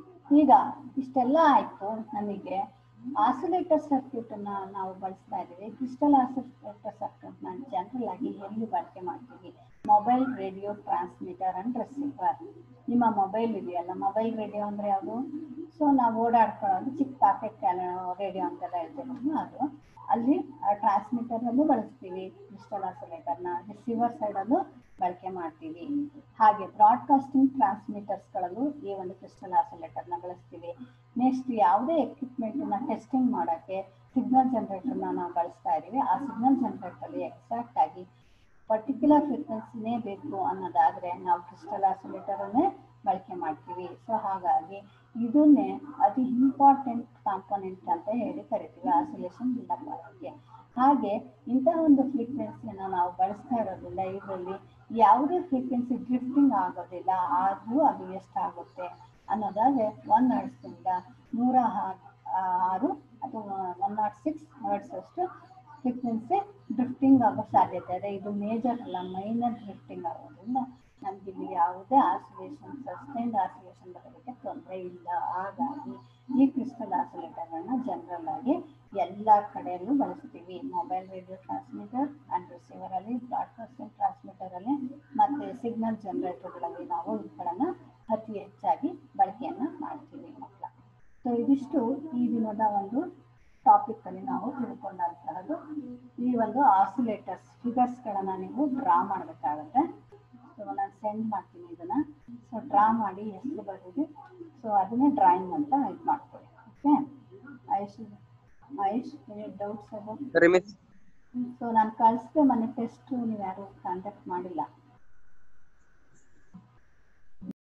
ಈಗ ಇಷ್ಟೆಲ್ಲ ಆಯ್ತು, ನಮಗೆ ಆಸಿಲೇಟರ್ ಸರ್ಕ್ಯೂಟ್ ಅನ್ನ ನಾವು ಬಳಸ್ತಾ ಇದ್ದೀವಿ. ಕ್ರಿಸ್ಟಲ್ ಆಸಿಲೇಟರ್ ಸರ್ಕ್ಯೂಟ್ ನ ಜನರಲ್ ಆಗಿ ಎಲ್ಲಿ ಬಳಕೆ ಮಾಡ್ತೀವಿ? Mobile radio transmitter and receiver. ನಿಮ್ಮ ಮೊಬೈಲ್ ಇದೆಯಲ್ಲ, ಮೊಬೈಲ್ ರೇಡಿಯೋ ಅಂದ್ರೆ ಯಾವುದು? ಸೊ ನಾವು ಓಡಾಡ್ಕೊಳ್ಳೋದು ಚಿಕ್ಕ ಪಾಕೆಟ್ ರೇಡಿಯೋ ಅಂತೆಲ್ಲ ಹೇಳ್ತೀವಿ, ಅದು ಅಲ್ಲಿ ಟ್ರಾನ್ಸ್ಮಿಟರ್ ಅಲ್ಲೂ ಬಳಸ್ತೀವಿ ಕ್ರಿಸ್ಟಲ್ ಆಸಿಲೇಟರ್ನ, ರಿಸೀವರ್ ಸೈಡ್ ಅಲ್ಲೂ ಬಳಕೆ ಮಾಡ್ತೀವಿ. ಹಾಗೆ ಬ್ರಾಡ್ಕಾಸ್ಟಿಂಗ್ ಟ್ರಾನ್ಸ್ಮಿಟರ್ಸ್ ಗಳಲ್ಲೂ ಈ ಒಂದು ಕ್ರಿಸ್ಟಲ್ ಆಸಿಲೇಟರ್ನ ಬಳಸ್ತೀವಿ. ನೆಕ್ಸ್ಟ್ ಯಾವುದೇ ಎಕ್ವಿಪ್ಮೆಂಟ್ ನ ಟೆಸ್ಟಿಂಗ್ ಮಾಡೋಕ್ಕೆ ಸಿಗ್ನಲ್ ಜನರೇಟರ್ನ ನಾವು ಬಳಸ್ತಾ ಇದೀವಿ. ಆ ಸಿಗ್ನಲ್ ಜನರೇಟರ್ ಅಲ್ಲಿ ಎಕ್ಸಾಕ್ಟ್ ಆಗಿ ಪರ್ಟಿಕ್ಯುಲರ್ ಫ್ರೀಕ್ವೆನ್ಸಿನೇ ಬೇಕು ಅನ್ನೋದಾದ್ರೆ ನಾವು ಕ್ರಿಸ್ಟಲ್ ಆಸಿಲೇಟರ್ ಅನ್ನೇ ಬಳಕೆ ಮಾಡ್ತೀವಿ. ಸೊ ಹಾಗಾಗಿ ಇದನ್ನೇ ಅತಿ ಇಂಪಾರ್ಟೆಂಟ್ ಕಾಂಪೋನೆಂಟ್ ಅಂತ ಹೇಳಿ ಕರಿತೀವಿ ಆಸಿಲೇಷನ್ ಬಿಲ್ಡಪ್ ಮಾಡೋಕ್ಕೆ. ಹಾಗೆ ಇಂತಹ ಒಂದು ಫ್ರೀಕ್ವೆನ್ಸಿಯನ್ನು ನಾವು ಬಳಸ್ತಾ ಇರೋದ್ರಿಂದ ಇದರಲ್ಲಿ ಯಾವುದೇ ಫ್ರೀಕ್ವೆನ್ಸಿ ಡ್ರಿಫ್ಟಿಂಗ್ ಆಗೋದಿಲ್ಲ. ಆದ್ರೂ ಅದು ಎಷ್ಟಾಗುತ್ತೆ ಅನ್ನೋದಾದ್ರೆ ಒನ್ ಹರ್ಟ್ಸ್ ಇಂದ ನೂರ ಆರು ಅಥವಾ ಒನ್ ನಾಟ್ ಸಿಕ್ಸ್ ಹರ್ಟ್ಸ್ ಅಷ್ಟು ಫ್ರೀಕ್ವೆನ್ಸಿ ಡ್ರಿಫ್ಟಿಂಗ್ ಆಗೋ ಸಾಧ್ಯತೆ ಇದೆ. ಇದು ಮೇಜರ್ ಅಲ್ಲ, ಮೈನರ್ ಡ್ರಿಫ್ಟಿಂಗ್ ಆಗೋದ್ರಿಂದ ನಮ್ಗೆ ಇಲ್ಲಿ ಯಾವುದೇ ಆಸಿಲೇಷನ್ ಸಸ್ಟೈನ್ಡ್ ಆಸಿಲೇಷನ್ ಬರೋದಕ್ಕೆ ತೊಂದರೆ ಇಲ್ಲ. ಹಾಗಾಗಿ ಈ ಕ್ರಿಸ್ಟಲ್ ಆಸಿಲೇಟರ್ಗಳನ್ನ ಜನರಲ್ ಆಗಿ ಎಲ್ಲ ಕಡೆಯಲ್ಲೂ ಬಳಸ್ತೀವಿ. Mobile radio transmitter and receiver ಅಲ್ಲಿ, ಬ್ರಾಡ್ಕಾಸ್ಟಿಂಗ್ ಟ್ರಾನ್ಸ್ಮಿಟರ್ ಅಲ್ಲಿ, ಮತ್ತೆ ಸಿಗ್ನಲ್ ಜನರೇಟರ್ಗಳಲ್ಲಿ ನಾವು ಇವುಗಳನ್ನ ಅತಿ ಹೆಚ್ಚಾಗಿ ಬಳಕೆಯನ್ನ ಮಾಡ್ತೀವಿ ಮಕ್ಕಳ. ಸೊ ಇದಿಷ್ಟು ಈ ದಿನದ ಒಂದು ಟಾಪಿಕ್ ಅಲ್ಲಿ ನಾವು ತಿಳ್ಕೊಂಡಂತಹದ್ದು. ಈ ಒಂದು ಆಸಿಲೇಟರ್ಸ್ ಫಿಗರ್ಸ್ಗಳನ್ನ ನೀವು ಡ್ರಾ ಮಾಡಬೇಕಾಗತ್ತೆ. ಸೊ ನಾನು ಸೆಂಡ್ ಮಾಡ್ತೀನಿ ಇದನ್ನ. ಸೊ ಡ್ರಾ ಮಾಡಿ ಎಷ್ಟು ಬರ್ತದೆ, ಸೊ ಅದನ್ನೇ ಡ್ರಾಯಿಂಗ್ ಅಂತ ಇದು ಮಾಡ್ಕೊಳ್ಳಿ. Okay Ayush, Ayush doubts about? So ನಾನು ಕಳಿಸ್ದೆ ಮೊನ್ನೆ ಟೆಸ್ಟ್, ನೀವು ಯಾರು ಕಾಂಟ್ಯಾಕ್ಟ್ ಮಾಡಿಲ್ಲ.